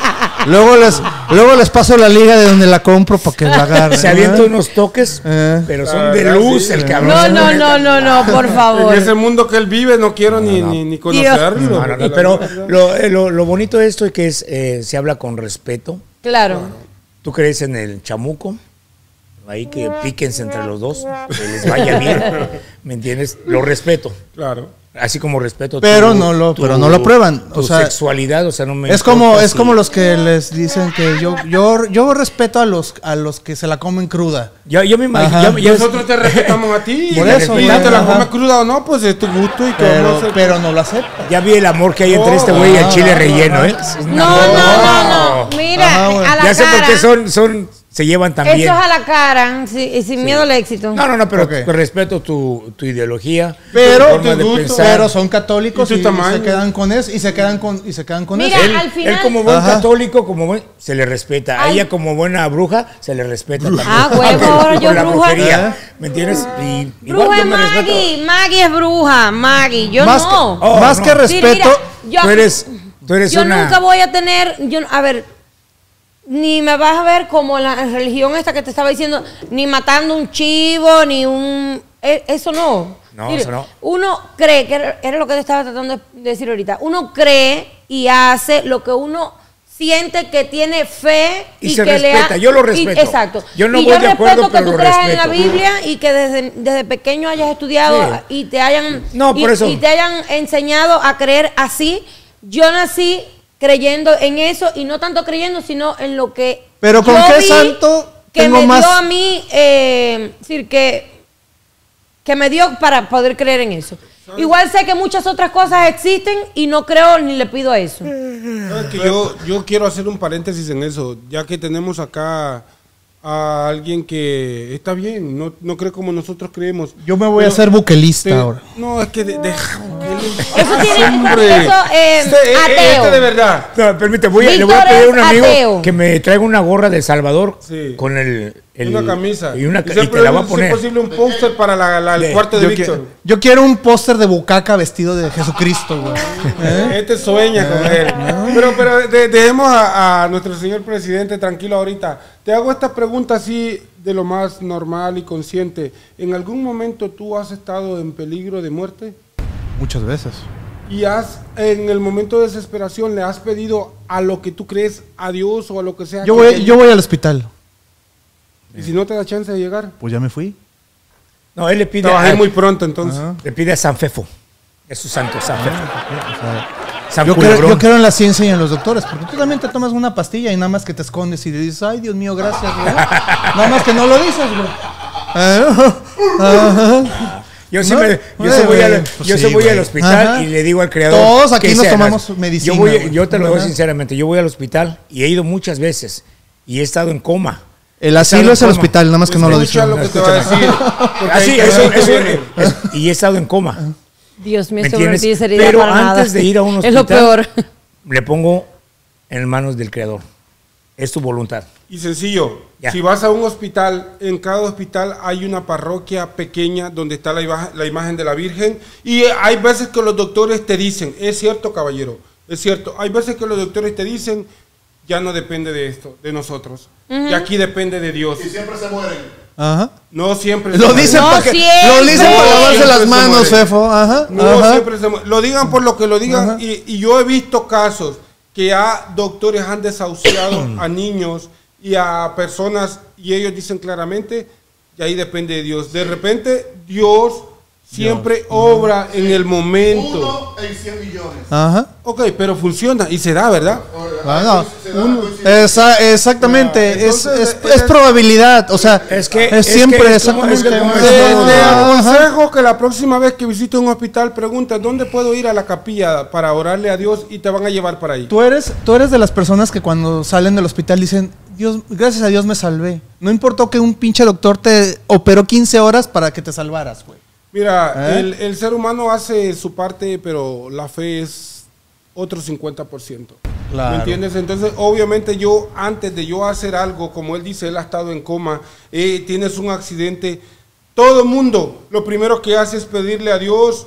Luego les, luego les paso la liga de donde la compro para que la agarren. Se avienta unos toques, Eh. pero son La de verdad, luz sí. el cabrón. No, no, no, no, no, por favor. En ese mundo que él vive no quiero ni, ni, ni conocerlo. No, no, no, pero lo, eh, lo, lo bonito de esto es que es, eh, se habla con respeto. Claro. Tú crees en el chamuco, ahí que píquense entre los dos, que les vaya bien, ¿me entiendes? Lo respeto, Claro. así como respeto Pero tu- no lo- tu- pero no lo prueban, tu o sea, sexualidad, o sea, no me Es como, importa es si- como los que les dicen que yo, yo, yo respeto a los, a los que se la comen cruda. Yo, yo me imagino, Ajá. ya- ya- Nosotros te respetamos a ti. Por y eso, y güey, te la ajá. comes cruda o no, pues es tu gusto y que Pero, vamos a hacer- pero no lo acepta. ya vi el amor que hay entre este güey y el ah, chile ah, relleno, ah, ¿eh? No, no, no, no. Mira, Ajá, bueno. a la Ya sé cara. por qué son, son, se llevan tan Eso bien. es a la cara, sí, y sin miedo al éxito. No, no, no, pero Ok. respeto tu, tu ideología, tu Pero, forma de tu gusto, pensar. pero son católicos Y y, tu tamaño. se quedan con eso y se quedan con y se quedan con Mira, eso. Él, al final- él como buen Ajá. católico, como buen, se le respeta. A Ay. ella como buena bruja, se le respeta también. Ah, huevo, ahora Por yo la bruja. brujería, ¿me entiendes? Y, igual Bruja yo es me respeto. Maggie, Maggie es bruja, Maggie, yo más no. que, Oh, más no. que Sí, respeto, mira, yo, Tú eres, tú eres yo una... nunca voy a tener, yo, a ver, ni me vas a ver como la religión esta que te estaba diciendo, ni matando un chivo, ni un... e- Eso no. No, eso no. Uno cree, que era era lo que te estaba tratando de decir ahorita, uno cree y hace lo que uno siente que tiene fe Y y, se que le respeta, ha- yo lo y- respeto. exacto. Yo no y voy yo de respeto acuerdo, que pero tú lo creas en la respeto. Biblia y que desde, desde pequeño hayas estudiado Sí. y te hayan No, y- por eso. y te hayan enseñado a creer así. Yo nací creyendo en eso y no tanto creyendo, sino en lo que Pero ¿con yo qué vi santo que tengo me más- dio a mí, eh, es decir, que, que me dio para poder creer en eso. Igual sé que muchas otras cosas existen y no creo ni le pido a eso. ¿Sabes que yo, yo quiero hacer un paréntesis en eso, ya que tenemos acá a alguien que está bien, no, no cree como nosotros creemos. yo me voy a Pero hacer buquelista te- ahora. No, es que de- deja. Eso tiene Hombre. eso, eh, Este, eh, ateo. este de verdad. No, permíteme, voy a- le Víctor voy a pedir a un es amigo ateo. que me traiga una gorra de El Salvador Sí. con el, el- Una camisa. y, una, ca- y siempre te la va a es poner. posible un póster para la, la- el De- cuarto de Yo, Víctor. qui- yo quiero un póster de Bucaca vestido de Jesucristo, güey. ¿Eh? Este sueña con él. Pero, pero de- dejemos a, a nuestro señor presidente tranquilo ahorita. Te hago esta pregunta así de lo más normal y consciente. ¿En algún momento tú has estado en peligro de muerte? Muchas veces. Y has, en el momento de desesperación, le has pedido a lo que tú crees, a Dios o a lo que sea. Yo que voy, te- yo voy al hospital. Y si no te da chance de llegar, Pues ya me fui. No, él le pide, trabajé a, muy pronto entonces. Ajá. le pide a San Fefo. Es su santo, San Fefo. San Yo creo, Culebrón. yo creo en la ciencia y en los doctores, porque tú también te tomas una pastilla y nada más que te escondes y le dices, ay, Dios mío, gracias, güey. Nada más que no lo dices, güey. Ah, ajá. Yo sí, ¿No? me- yo Eh, sí voy, güey, al, pues yo sí, sí voy güey. al hospital Ajá. y le digo al creador. Todos aquí que nos sea, tomamos yo medicina, voy- güey. yo te lo digo Ajá. sinceramente. Yo voy al hospital y he ido muchas veces y he estado en coma. El He asilo estado es en el coma. hospital, nada más que no lo Escucha dice. lo que te va a decir. porque Ah, sí, ahí eso, te eso- viene. es- y he estado en coma. Dios mío, ¿Me seguro no entiendes? tiene seriedad Pero para nada. antes de ir a un Es lo hospital, peor. le pongo en manos del creador. Es tu voluntad. Y sencillo, Ya. si vas a un hospital, en cada hospital hay una parroquia pequeña donde está la, iba- la imagen de la Virgen y eh, hay veces que los doctores te dicen, es cierto caballero, es cierto, hay veces que los doctores te dicen, ya no depende de esto, de nosotros, y aquí depende de Dios. Y siempre se mueren. Ajá. No siempre Lo se dicen No para que, siempre. lo dicen para lavarse Siempre las se manos, muere. Fefo. Ajá. No ajá. siempre se muere. Lo digan por lo que lo digan. Y, y yo he visto casos que a doctores han desahuciado a niños y a personas y ellos dicen claramente, y ahí depende de Dios. De repente, Dios siempre obra en el momento. Uno en cien millones. Ajá. Ok, pero funciona y se da, ¿verdad? Bueno, Se da la coincidencia. esa- exactamente, Ah, entonces, es, es, eh, es probabilidad, o sea, Es que- es es siempre que es como- exactamente. es que como es es Te, todo. te Ajá. aconsejo que la próxima vez que visites un hospital preguntas dónde puedo ir a la capilla para orarle a Dios y te van a llevar para ahí. Tú eres, tú eres de las personas que cuando salen del hospital dicen, Dios, gracias a Dios me salvé. No importó que un pinche doctor te operó quince horas para que te salvaras, güey. Mira, ¿Eh? el, el ser humano hace su parte, pero la fe es otro cincuenta por ciento. Claro. ¿Me entiendes? Entonces, obviamente yo, antes de yo hacer algo, como él dice, él ha estado en coma, eh, tienes un accidente, todo el mundo lo primero que hace es pedirle a Dios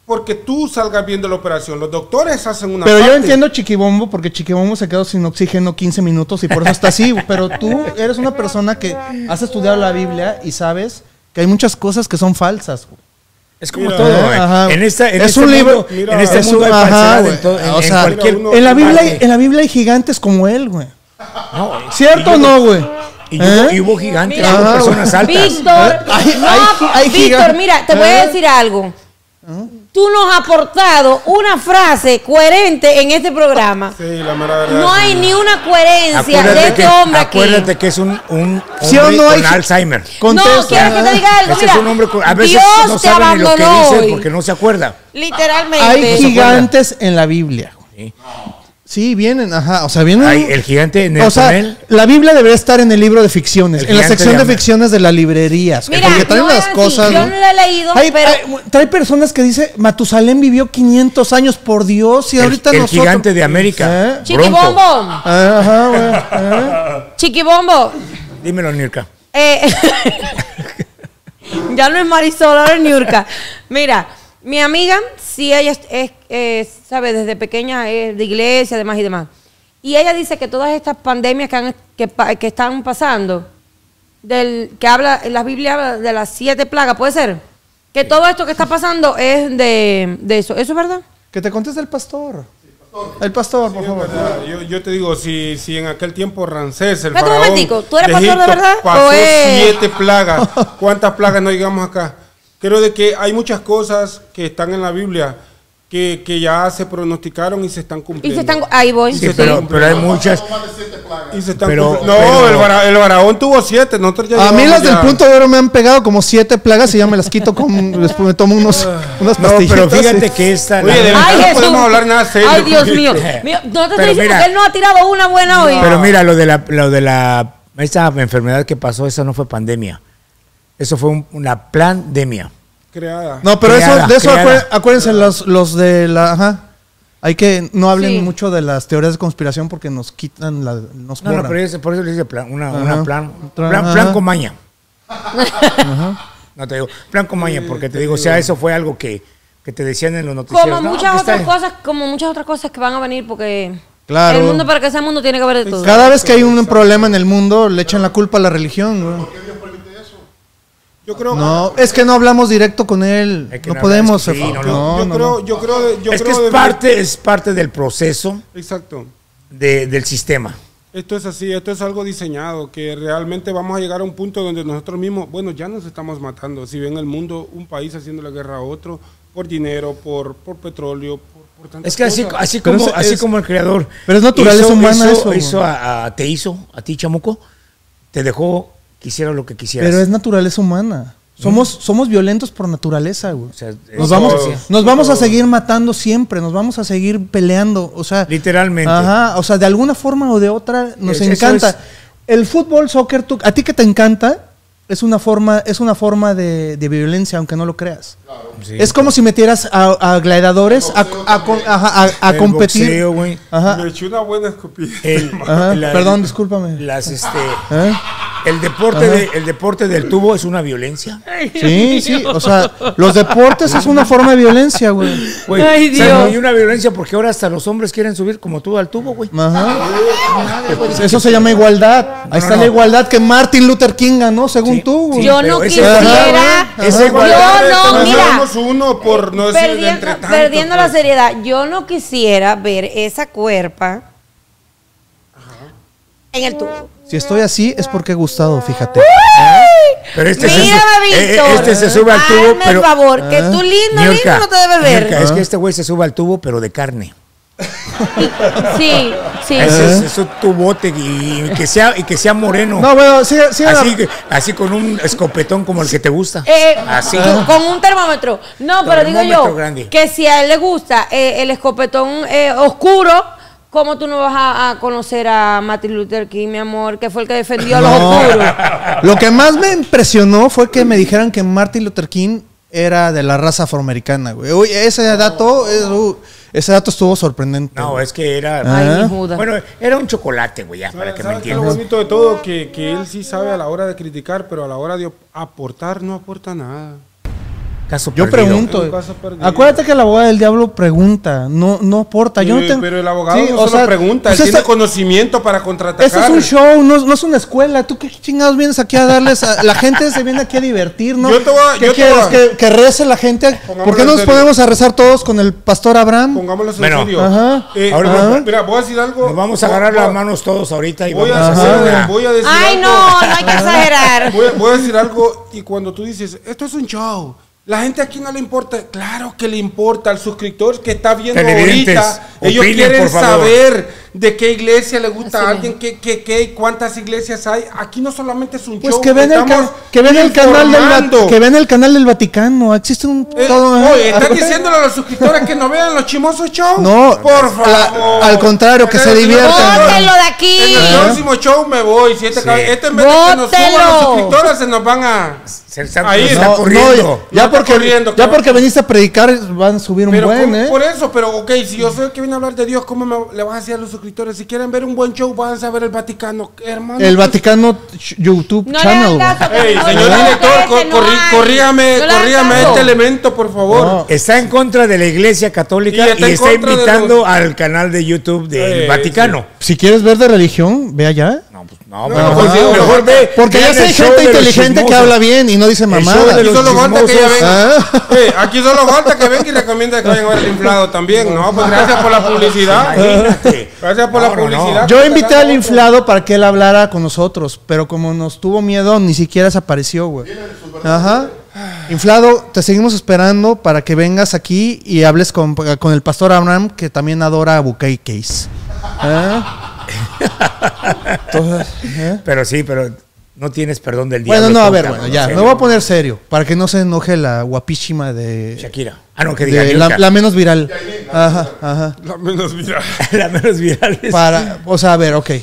porque tú salgas bien de la operación. Los doctores hacen una Pero parte. yo entiendo Chiquibombo porque Chiquibombo se quedó sin oxígeno quince minutos y por eso está así. Pero tú eres una persona que has estudiado la Biblia y sabes que hay muchas cosas que son falsas, güey. Es como Mira, todo, eh, güey. ajá. En, esta, en Es este un libro- mundo, mira, en este es mundo un- hay ajá, falsedad güey. en, todo- en, O en sea, cualquier uno- En la Biblia, hay, parte. en la Biblia hay gigantes como él, güey. No, ¿Cierto y o hubo- no, güey? Y, ¿Eh? hubo, y hubo gigantes, Mira. hubo Ajá, personas altas. Víctor, Hay- no, hay- hay Víctor, gigantes. mira, te voy a decir algo. Tú nos has aportado una frase coherente en este programa. Sí, la mera verdad. No hay ni una coherencia de Acuérdate este que, hombre aquí. acuérdate que es un, un ¿Sí o hombre no hay con gi- Alzheimer. No, Contesta. quiero que te diga algo. Este Mira, es un hombre con, a veces Dios no te sabe ni lo que abandonó dice hoy. porque no se acuerda. Literalmente. Hay se acuerda. gigantes en la Biblia. Sí. Sí, vienen, ajá. O sea, vienen. Hay el gigante en O sea, él. la Biblia debería estar en el libro de ficciones, El en la gigante sección de de, América. ficciones de las librerías. Mira, porque traen yo voy a las decir, cosas. yo ¿no? no lo he leído, Hay- pero hay- trae personas que dicen Matusalén vivió quinientos años, por Dios, y El, ahorita el nosotros. gigante de América. ¿Eh? Bronco. Chiquibombo, Ah, ajá, güey. ¿eh? Chiquibombo. Dímelo, Nirka. Eh, ya no es Marisol, ahora es Niurka. Mira, mi amiga, sí, ella es, es, eh, sabe, desde pequeña es de iglesia, además y demás. Y ella dice que todas estas pandemias que, han, que, pa- que están pasando, del que habla, en la Biblia habla de las siete plagas, ¿puede ser? Que todo esto que está pasando es de, de eso. ¿Eso es verdad? Que te conteste el pastor. El pastor, por Sí, es favor. verdad. Yo, yo te digo, si, si en aquel tiempo Rancés, el Espérate un faraón momentico, ¿tú eres de pastor de Egipto, verdad? pasó ¿O es- siete plagas. ¿Cuántas plagas no llegamos acá? Creo de que hay muchas cosas que están en la Biblia que, que ya se pronosticaron y se están Y cumpliendo. se están, ahí voy. Y Sí, se pero, están pero hay cumpliendo. muchas. Más de siete plagas. Y se están Pero- cumpliendo. No, pero- el, vara- el faraón tuvo siete. Nosotros ya A mí llevamos las del ya- punto de oro me han pegado como siete plagas y ya me las quito con. Después me tomo unos, unas No, pastillitas. pero fíjate y- que esta. Oye, la- de verdad Ay, no Jesús. podemos hablar nada serio. Ay, Dios mío. Mío, no te estoy Pero diciendo mira. que él no ha tirado una buena hoy. Pero mira, lo de la, lo de la esta enfermedad que pasó, esa no fue pandemia. Eso fue un- una pandemia. Creada. No, pero Creada, eso, de eso creada. acué- acuérdense los, los de la. Ajá. Hay que no hablen Sí. mucho de las teorías de conspiración porque nos quitan la. Nos No, no, borran. pero es- por eso le dice plan, una, Ajá. una plan, Tra- plan, ajá. plan con maña. No te digo, plan con maña, porque te digo, o sea, eso fue algo que, que te decían en los noticieros. Como No, muchas que otras está- cosas, como muchas otras cosas que van a venir porque Claro. el mundo para que sea mundo tiene que haber de todo. Cada vez que hay un problema en el mundo, le echan la culpa a la religión, güey. ¿Por qué Dios permite eso? Yo creo No, es que no hablamos directo con él. Es que No no podemos. hablas, sí, no, Yo, no. yo no, creo, no. yo creo, de- yo es que creo es de- parte, es parte del proceso Exacto. de- del sistema. Esto es así, esto es algo diseñado, que realmente vamos a llegar a un punto donde nosotros mismos, bueno, ya nos estamos matando. Si ven el mundo, un país haciendo la guerra a otro, por dinero, por, por petróleo, por, por tantas Es que así, cosas. así, Pero como, es- así es- como el creador. pero es naturaleza hizo- humana hizo- eso, hizo güey. a- a- te hizo, a ti, chamuco, te dejó que hicieras lo que quisieras. Pero es naturaleza humana. Somos, somos violentos por naturaleza, güey. O sea, Nos es- vamos, todos, nos vamos a todos. seguir matando siempre, nos vamos a seguir peleando, o sea, Literalmente. ajá, o sea, de alguna forma o de otra nos Es- eso encanta. es- El fútbol, soccer, tú- a ti que te encanta, es una forma, es una forma de, de violencia, aunque no lo creas. Sí. Es como si metieras a, a gladiadores a, a con- ajá, a- a El competir. boxeo, güey. Ajá, Me eché una buena escupida. El- ajá, la- perdón, discúlpame. Las, este, ¿Eh? el, deporte Ajá. de, el deporte del tubo es una violencia. Sí, sí, o sea, los deportes es una forma de violencia, güey. Güey, Ay, o sea, Dios. no hay una violencia porque ahora hasta los hombres quieren subir como tú al tubo, güey. Ajá. Eso se llama igualdad. Ahí está no. la igualdad que Martin Luther King ganó, según Sí, tú, güey. sí. Yo pero no ese- quisiera. Ajá, esa Yo igualdad- no, mira. Tenemos uno por no decir de entre Perdiendo, tantos, perdiendo la pues. seriedad, yo no quisiera ver esa cuerpa en el tubo. Si estoy así es porque he gustado, fíjate. Pero este, se, Mírame, su- eh, Víctor. este se sube al tubo, Hazme pero... el favor, que tú lindo, lindo Niurka, no te debes ver. Niurka, es que este güey se sube al tubo, pero de carne. Sí, sí. Ese es, es un tubote y que sea, y que sea moreno. No, bueno, sí, sí. así, que- así con un escopetón como el que te gusta. Eh, así. con- Con un termómetro. No, pero digo Termómetro yo grande. que si a él le gusta eh, el escopetón eh, oscuro, ¿cómo tú no vas a, a conocer a Martin Luther King, mi amor, que fue el que defendió a los No. oscuros? Lo que más me impresionó fue que me dijeran que Martin Luther King era de la raza afroamericana, güey. Uy, ese dato, es- uh, ese dato estuvo sorprendente. No, güey. es que era... Ay, Ah. mi Judas. Bueno, era un chocolate, güey, ya, para que me ¿Sabes qué es lo entiendas. bonito de todo? Que, que él sí sabe a la hora de criticar, pero a la hora de aportar no aporta nada. Caso Yo perdido. pregunto. Un caso perdido. Acuérdate que el abogado del diablo pregunta, no, no aporta. Yo no Pero- tengo- Pero el abogado Sí, no o solo sea, pregunta, pues él tiene esta- conocimiento para contraatacar. Esto es un show, no, no es una escuela. ¿Tú qué chingados vienes aquí a darles? A, la gente se viene aquí a divertir, ¿no? Yo te voy a- ¿Qué yo te quieres? voy a- ¿Que, que rece la gente? Pongámoslo ¿Por qué en no nos serio. ponemos a rezar todos con el pastor Abraham? Pongámoslo en Bueno, serio. ajá. Eh, Ahora mira, vamos- mira, voy a decir algo. Nos vamos a Voy- agarrar voy- las manos todos ahorita y Voy vamos a a, hacer voy a- una- voy a decir Ay, algo. no, no hay que exagerar. Voy a, voy a decir algo y cuando tú dices, esto es un show, la gente aquí no le importa. Claro que le importa al suscriptor que está viendo Televidentes, ahorita. Ellos opinen, quieren por favor. saber de qué iglesia le gusta Así a alguien, qué, qué, qué, cuántas iglesias hay. Aquí no solamente es un Pues show. que ven, el, estamos ca- que ven el canal del informando. Va- que ven el canal del Vaticano. Existe un Eh, todo. ¿eh? oye, ¿estás diciéndole a los suscriptores que no vean los chimosos shows? No, por favor. la- al contrario, que se En el- diviertan. Bótenlo de aquí. En el próximo show me voy. Si este, Sí. cabrón- este en vez de que nos suban Bótelo. los suscriptores, se nos van a. Se está, Ahí se está está No, corriendo. no, ya, está porque, corriendo, ya cabrón. porque veniste a predicar, van a subir un Pero buen, ¿cómo- ¿eh? por eso, pero ok, si yo soy el que viene a hablar de Dios, ¿cómo me- le vas a decir a los suscriptores? Si quieren ver un buen show, van a ver el Vaticano, hermano. El pues- Vaticano ch- YouTube No le Channel. hagan caso. Ey, No, señor no, director, no, cor- no corrí- hay. corríjame, No le hagan corríjame caso. este elemento, por favor. No. Está en contra de la Iglesia Católica Y y está está, en contra de invitando los- al canal de YouTube del Eh, Vaticano. Si quieres ver de religión, ve allá. No, pues no, No, pero pues, mejor, sí, mejor ve. Porque ya vean sé el show gente de los inteligente que chismosos. habla bien y no dice show de mamadas. Aquí los solo falta que ella chismosos. venga. Eh, aquí solo falta que venga y recomienda que vayan a ver el inflado también, ¿no? Pues gracias por la publicidad. Imagínate. Gracias por No, la no, no. publicidad. Yo que invité está al dando inflado para que él hablara con nosotros, pero como nos tuvo miedo, ni siquiera se apareció, güey. Ajá. Inflado, te seguimos esperando para que vengas aquí y hables con, con el pastor Abraham, que también adora a Bucay Case. ¿Eh? Entonces, ¿eh? Pero sí, pero no tienes perdón del diablo. Bueno, no, a ver, toca, bueno, en ya, me serio. voy a poner serio, para que no se enoje la guapísima de... Shakira. Ah, no, que diga de la, Niurka. la menos viral. Ajá, ajá. La menos viral. La menos viral. es- Para, o sea, a ver, ok.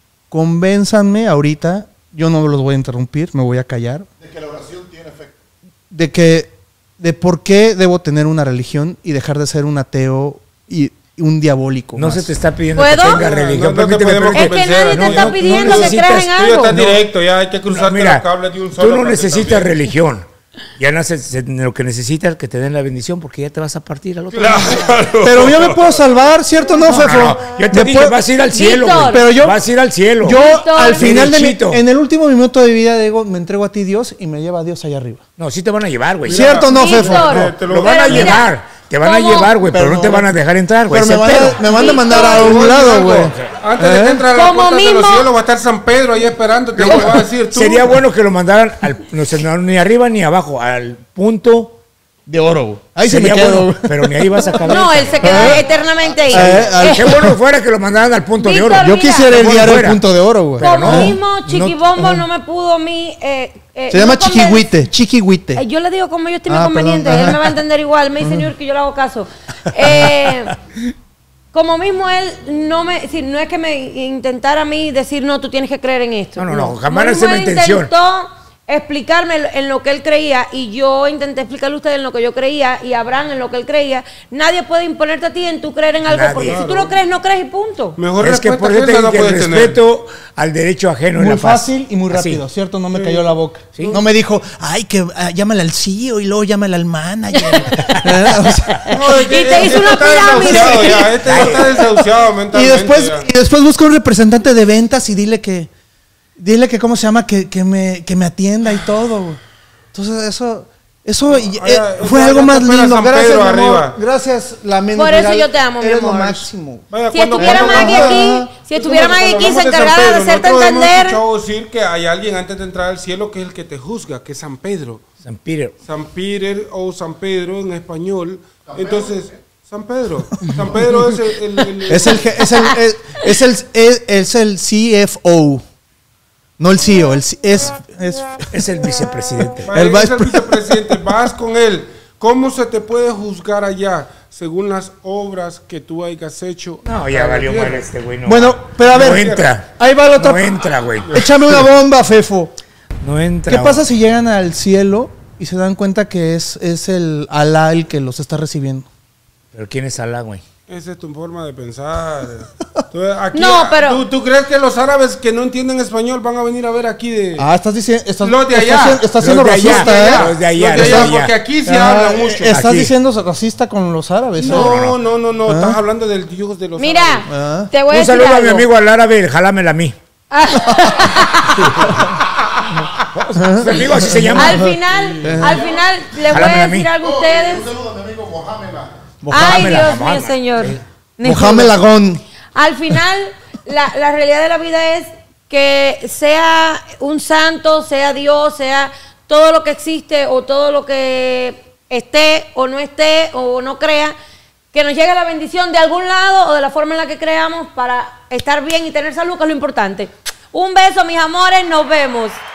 Convénzanme ahorita, yo no los voy a interrumpir, me voy a callar. De que la oración tiene efecto. De que, de por qué debo tener una religión y dejar de ser un ateo y un diabólico. No más. se te está pidiendo ¿Puedo? que tengas religión. No, no te Permíteme, podemos permíteme. Es que nadie te No, está no, pidiendo no que necesitas- creas en Tú ya estás algo. directo, ya hay que cruzarte Mira, los cables de un tú solo. no porque necesitas también- religión. Ya naces, lo que necesitas es que te den la bendición porque ya te vas a partir al otro Claro. lado. Pero yo me puedo salvar, ¿cierto o no, No, Fefo? no, no. Yo te Me dije, puedo- vas a ir al cielo, Víctor. güey. Pero yo- Vas a ir al cielo. Yo Víctor. al final de mi, Derechito. en el último minuto de mi vida digo, me entrego a ti Dios y me lleva a Dios allá arriba. No, sí te van a llevar, güey. ¿Cierto o no, Víctor. Fefo? Eh, te Lo van a Pero mira, llevar. Te van a ¿cómo? llevar, güey, pero, Pero no te no- van a dejar entrar, güey. Pero me ese van, pedo. a, me van a Víctor. mandar a Te voy un decir lado, algo. güey. Antes de ¿Eh? que entre a la Como puerta de los mismo- cielos va a estar San Pedro ahí esperando. Te lo va a decir tú. Sería bueno que lo mandaran al, no sé, no, ni arriba ni abajo, al punto De oro, güey. Ahí se me Sería quedo. bueno, pero ni ahí vas a acabar. No, él se queda eternamente ahí. Eh, al- Eh, Qué bueno fuera que lo mandaran al punto de Víctor, oro. Yo mira. quisiera Qué bueno enviar el fuera. punto de oro, güey. Como no. mismo, No- Chiquibombo ajá. no me pudo a mí. eh, eh, Se llama no conven- chiquihuite, chiquihuite. Eh, Yo le digo como yo estoy Ah, conveniente, perdón, él ajá. me va a entender igual. Me dice New que yo le hago caso. Eh, como mismo él no me, si, no es que me intentara a mí decir no, tú tienes que creer en esto. No, no, no, Como jamás mismo esa es mi él intención. Intentó explicarme en lo que él creía y yo intenté explicarle a usted en lo que yo creía y a Abraham en lo que él creía. Nadie puede imponerte a ti en tu creer en algo Nadie. porque si tú lo crees, no crees y punto. Mejor Es que respuesta por que eso te esa digo no que el puedes tener. respeto al derecho ajeno en Muy la paz. fácil y muy Así. rápido, ¿cierto? No me cayó la boca. Sí. No me dijo, ay, que ah, llámale al C E O y luego llámale al manager. ¿Eh? O sea, No, es que Y te este hizo una está pirámide. desahuciado ya, este ya está desahuciado y mentalmente. después, ya. y después busca un representante de ventas y dile que, dile que, ¿cómo se llama? Que, que, me, que me atienda y todo. Güey. Entonces, eso, eso y- ah, eh, ya, fue ya algo te más espera lindo. San Gracias, Pedro mi amor. arriba. Gracias, la menos Por eso viral. yo te amo, mi Eres lo amor. máximo. Vaya, Si cuando- estuviera cuando- Maggie aquí, si estuviera Cuando Maggie aquí, hablamos se de San encargara de Pedro, hacerte nosotros hemos entender. escuchado decir que hay alguien antes de entrar al cielo que es el que te juzga, que es San Pedro. San Peter. San Peter o San Pedro en español. Entonces, San Pedro. San Pedro es el... el- el- Es el, je- es el, es, es el, es, es el C F O. No el C E O, el, C- es, es Es el vicepresidente. Vaya, el es vice- el vicepresidente, vas con él. ¿Cómo se te puede juzgar allá según las obras que tú hayas hecho? No, acá ya en la valió tierra? mal este güey. No. Bueno, pero a ver. No entra. Ahí va la otra. No entra, güey. Échame una bomba, Fefo. No entra. ¿Qué pasa si llegan al cielo y se dan cuenta que es, es el Alá el que los está recibiendo? Pero ¿quién es Alá, güey? Esa es tu forma de pensar. Tú, aquí, No, pero- ¿tú, tú crees que los árabes que no entienden español van a venir a ver aquí de... Ah, estás diciendo. Estás, Los de allá. estás, estás siendo Los de allá. racista, ¿eh? Los de allá, Los de los de allá, allá. porque aquí se Ah, habla mucho. Estás Aquí. diciendo racista con los árabes, ¿eh? No, no, no, no. Estás hablando del Dios de los Mira, árabes. Ah. te voy a Un decir saludo a mi algo. amigo al árabe, jalámela a mí. Mi amigo así se llama. Al final, al final, les voy Jálamela a a mí. decir algo a Un ustedes. saludo a mi amigo Mohamed. Ay, Mohamed, Dios mío, Mohamed. señor. Mohamed Lagón. Al final, la, la realidad de la vida es que sea un santo, sea Dios, sea todo lo que existe o todo lo que esté o no esté o no crea, que nos llegue la bendición de algún lado o de la forma en la que creamos para estar bien y tener salud, que es lo importante. Un beso, mis amores, nos vemos.